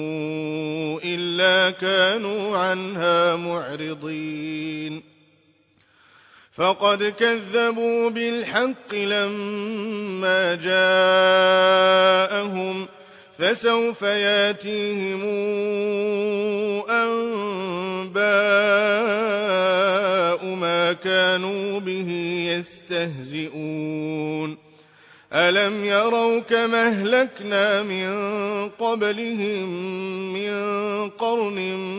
إلا كانوا عنها معرضين. فقد كذبوا بالحق لما جاءهم فسوف ياتيهم أنباء ما كانوا به يستهزئون. ألم يروا كما أهلكنا من قبلهم من قرن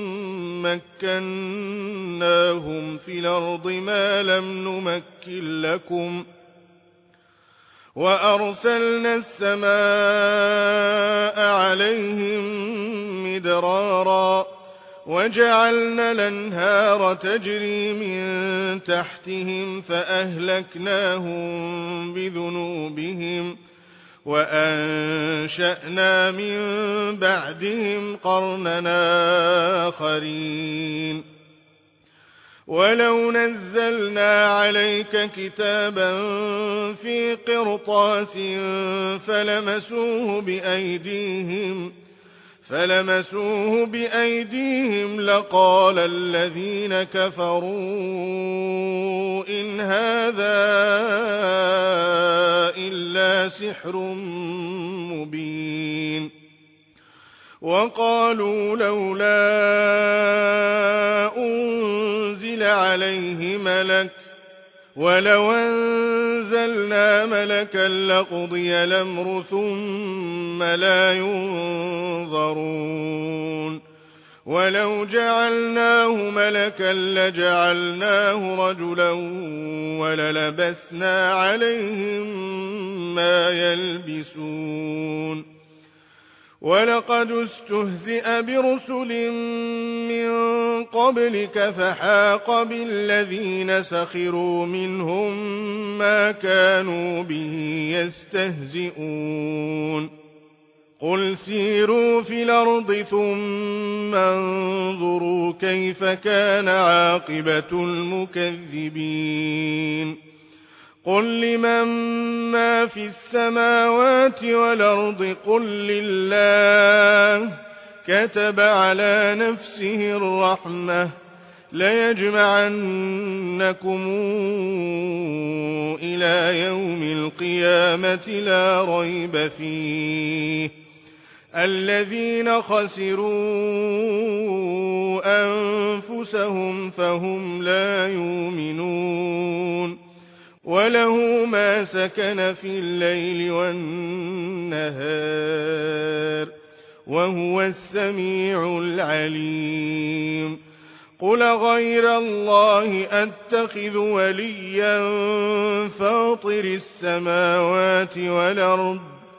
مكناهم في الأرض ما لم نمكن لكم وأرسلنا السماء عليهم مدرارا وجعلنا الأنهار تجري من تحتهم فأهلكناهم بذنوبهم وأنشأنا من بعدهم قرننا آخرين. ولو نزلنا عليك كتابا في قرطاس فلمسوه بأيديهم فلمسوه بأيديهم لقال الذين كفروا إن هذا إلا سحر مبين وقالوا لولا أنزل عليه ملك ولو أنزلنا ملكا لقضي الأمر ثم لا ينظرون ولو جعلناه ملكا لجعلناه رجلا وللبسنا عليهم ما يلبسون ولقد استهزئ برسل من قبلك فحاق بالذين سخروا منهم ما كانوا به يستهزئون قل سيروا في الأرض ثم انظروا كيف كان عاقبة المكذبين قل لمن ما في السماوات والأرض قل لله كتب على نفسه الرحمة ليجمعنكم إلى يوم القيامة لا ريب فيه الذين خسروا أنفسهم فهم لا يؤمنون وله ما سكن في الليل والنهار وهو السميع العليم قل غير الله أتخذ وليا فاطر السماوات والأرض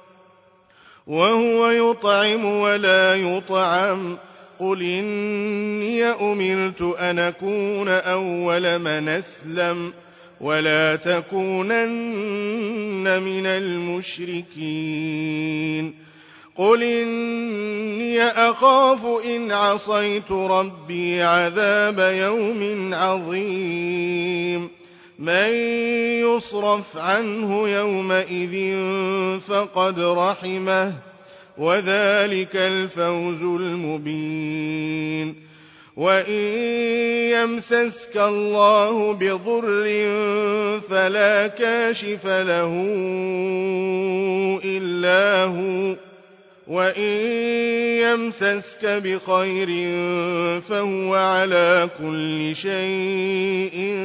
وهو يطعم ولا يطعم قل إني أمرت أن أكون أول من أسلم ولا تكونن من المشركين قل إني أخاف إن عصيت ربي عذاب يوم عظيم من يصرف عنه يومئذ فقد رحمه وذلك الفوز المبين وإن يمسسك الله بضر فلا كاشف له إلا هو وإن يمسسك بخير فهو على كل شيء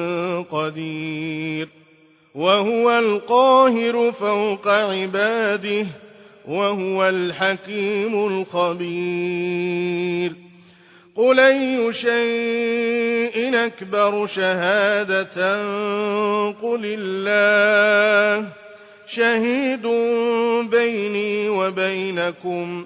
قدير وهو القاهر فوق عباده وهو الحكيم الخبير قل أي شيء أكبر شهادة قل الله شهيد بيني وبينكم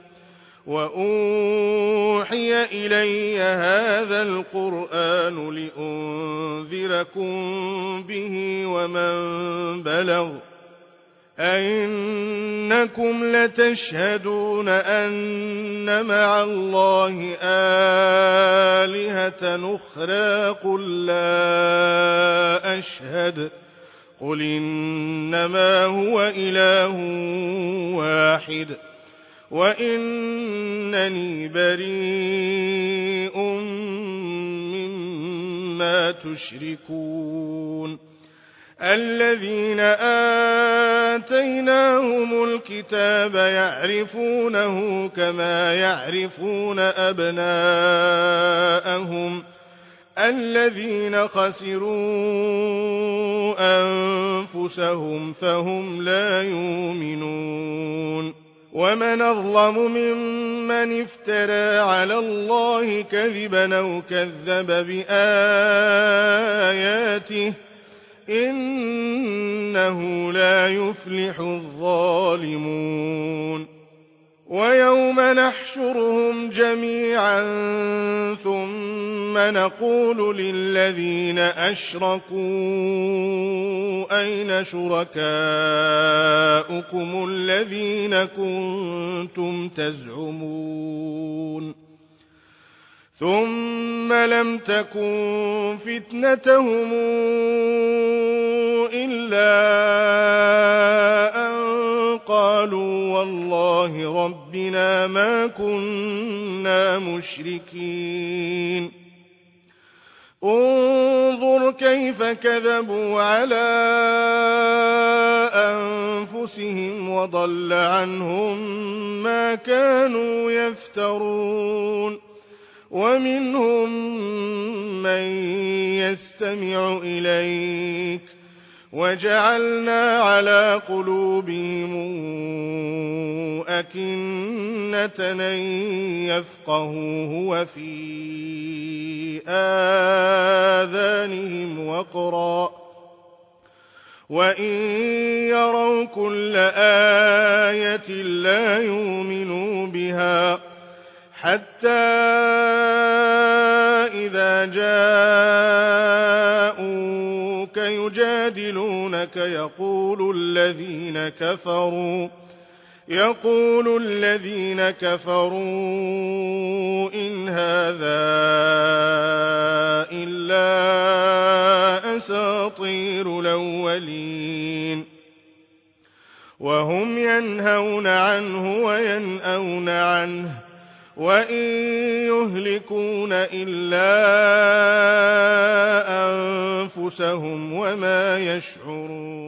وأوحي إلي هذا القرآن لأنذركم به ومن بلغ أئنكم لتشهدون أن مع الله آلهة أخرى قل لا أشهد قل إنما هو إله واحد وإنني بريء مما تشركون الذين آتيناهم الكتاب يعرفونه كما يعرفون أبناءهم الذين خسروا أنفسهم فهم لا يؤمنون ومن أظلم ممن افترى على الله كذبا أو كذب بآياته إنه لا يفلح الظالمون ويوم نحشرهم جميعا ثم نقول للذين أشركوا أين شركاؤكم الذين كنتم تزعمون ثم لم تكن فتنتهم إلا أن قالوا والله ربنا ما كنا مشركين انظر كيف كذبوا على أنفسهم وضل عنهم ما كانوا يفترون ومنهم من يستمع إليك وجعلنا على قلوبهم أكنة أن يفقهوه وفي آذانهم وقرا وإن يروا كل آية لا يؤمنوا بها حتى إذا جاءوك يجادلونك يقول الذين كفروا يقول الذين كفروا إن هذا إلا أساطير الأولين وهم ينهون عنه وينأون عنه وإن يهلكون إلا أنفسهم وما يشعرون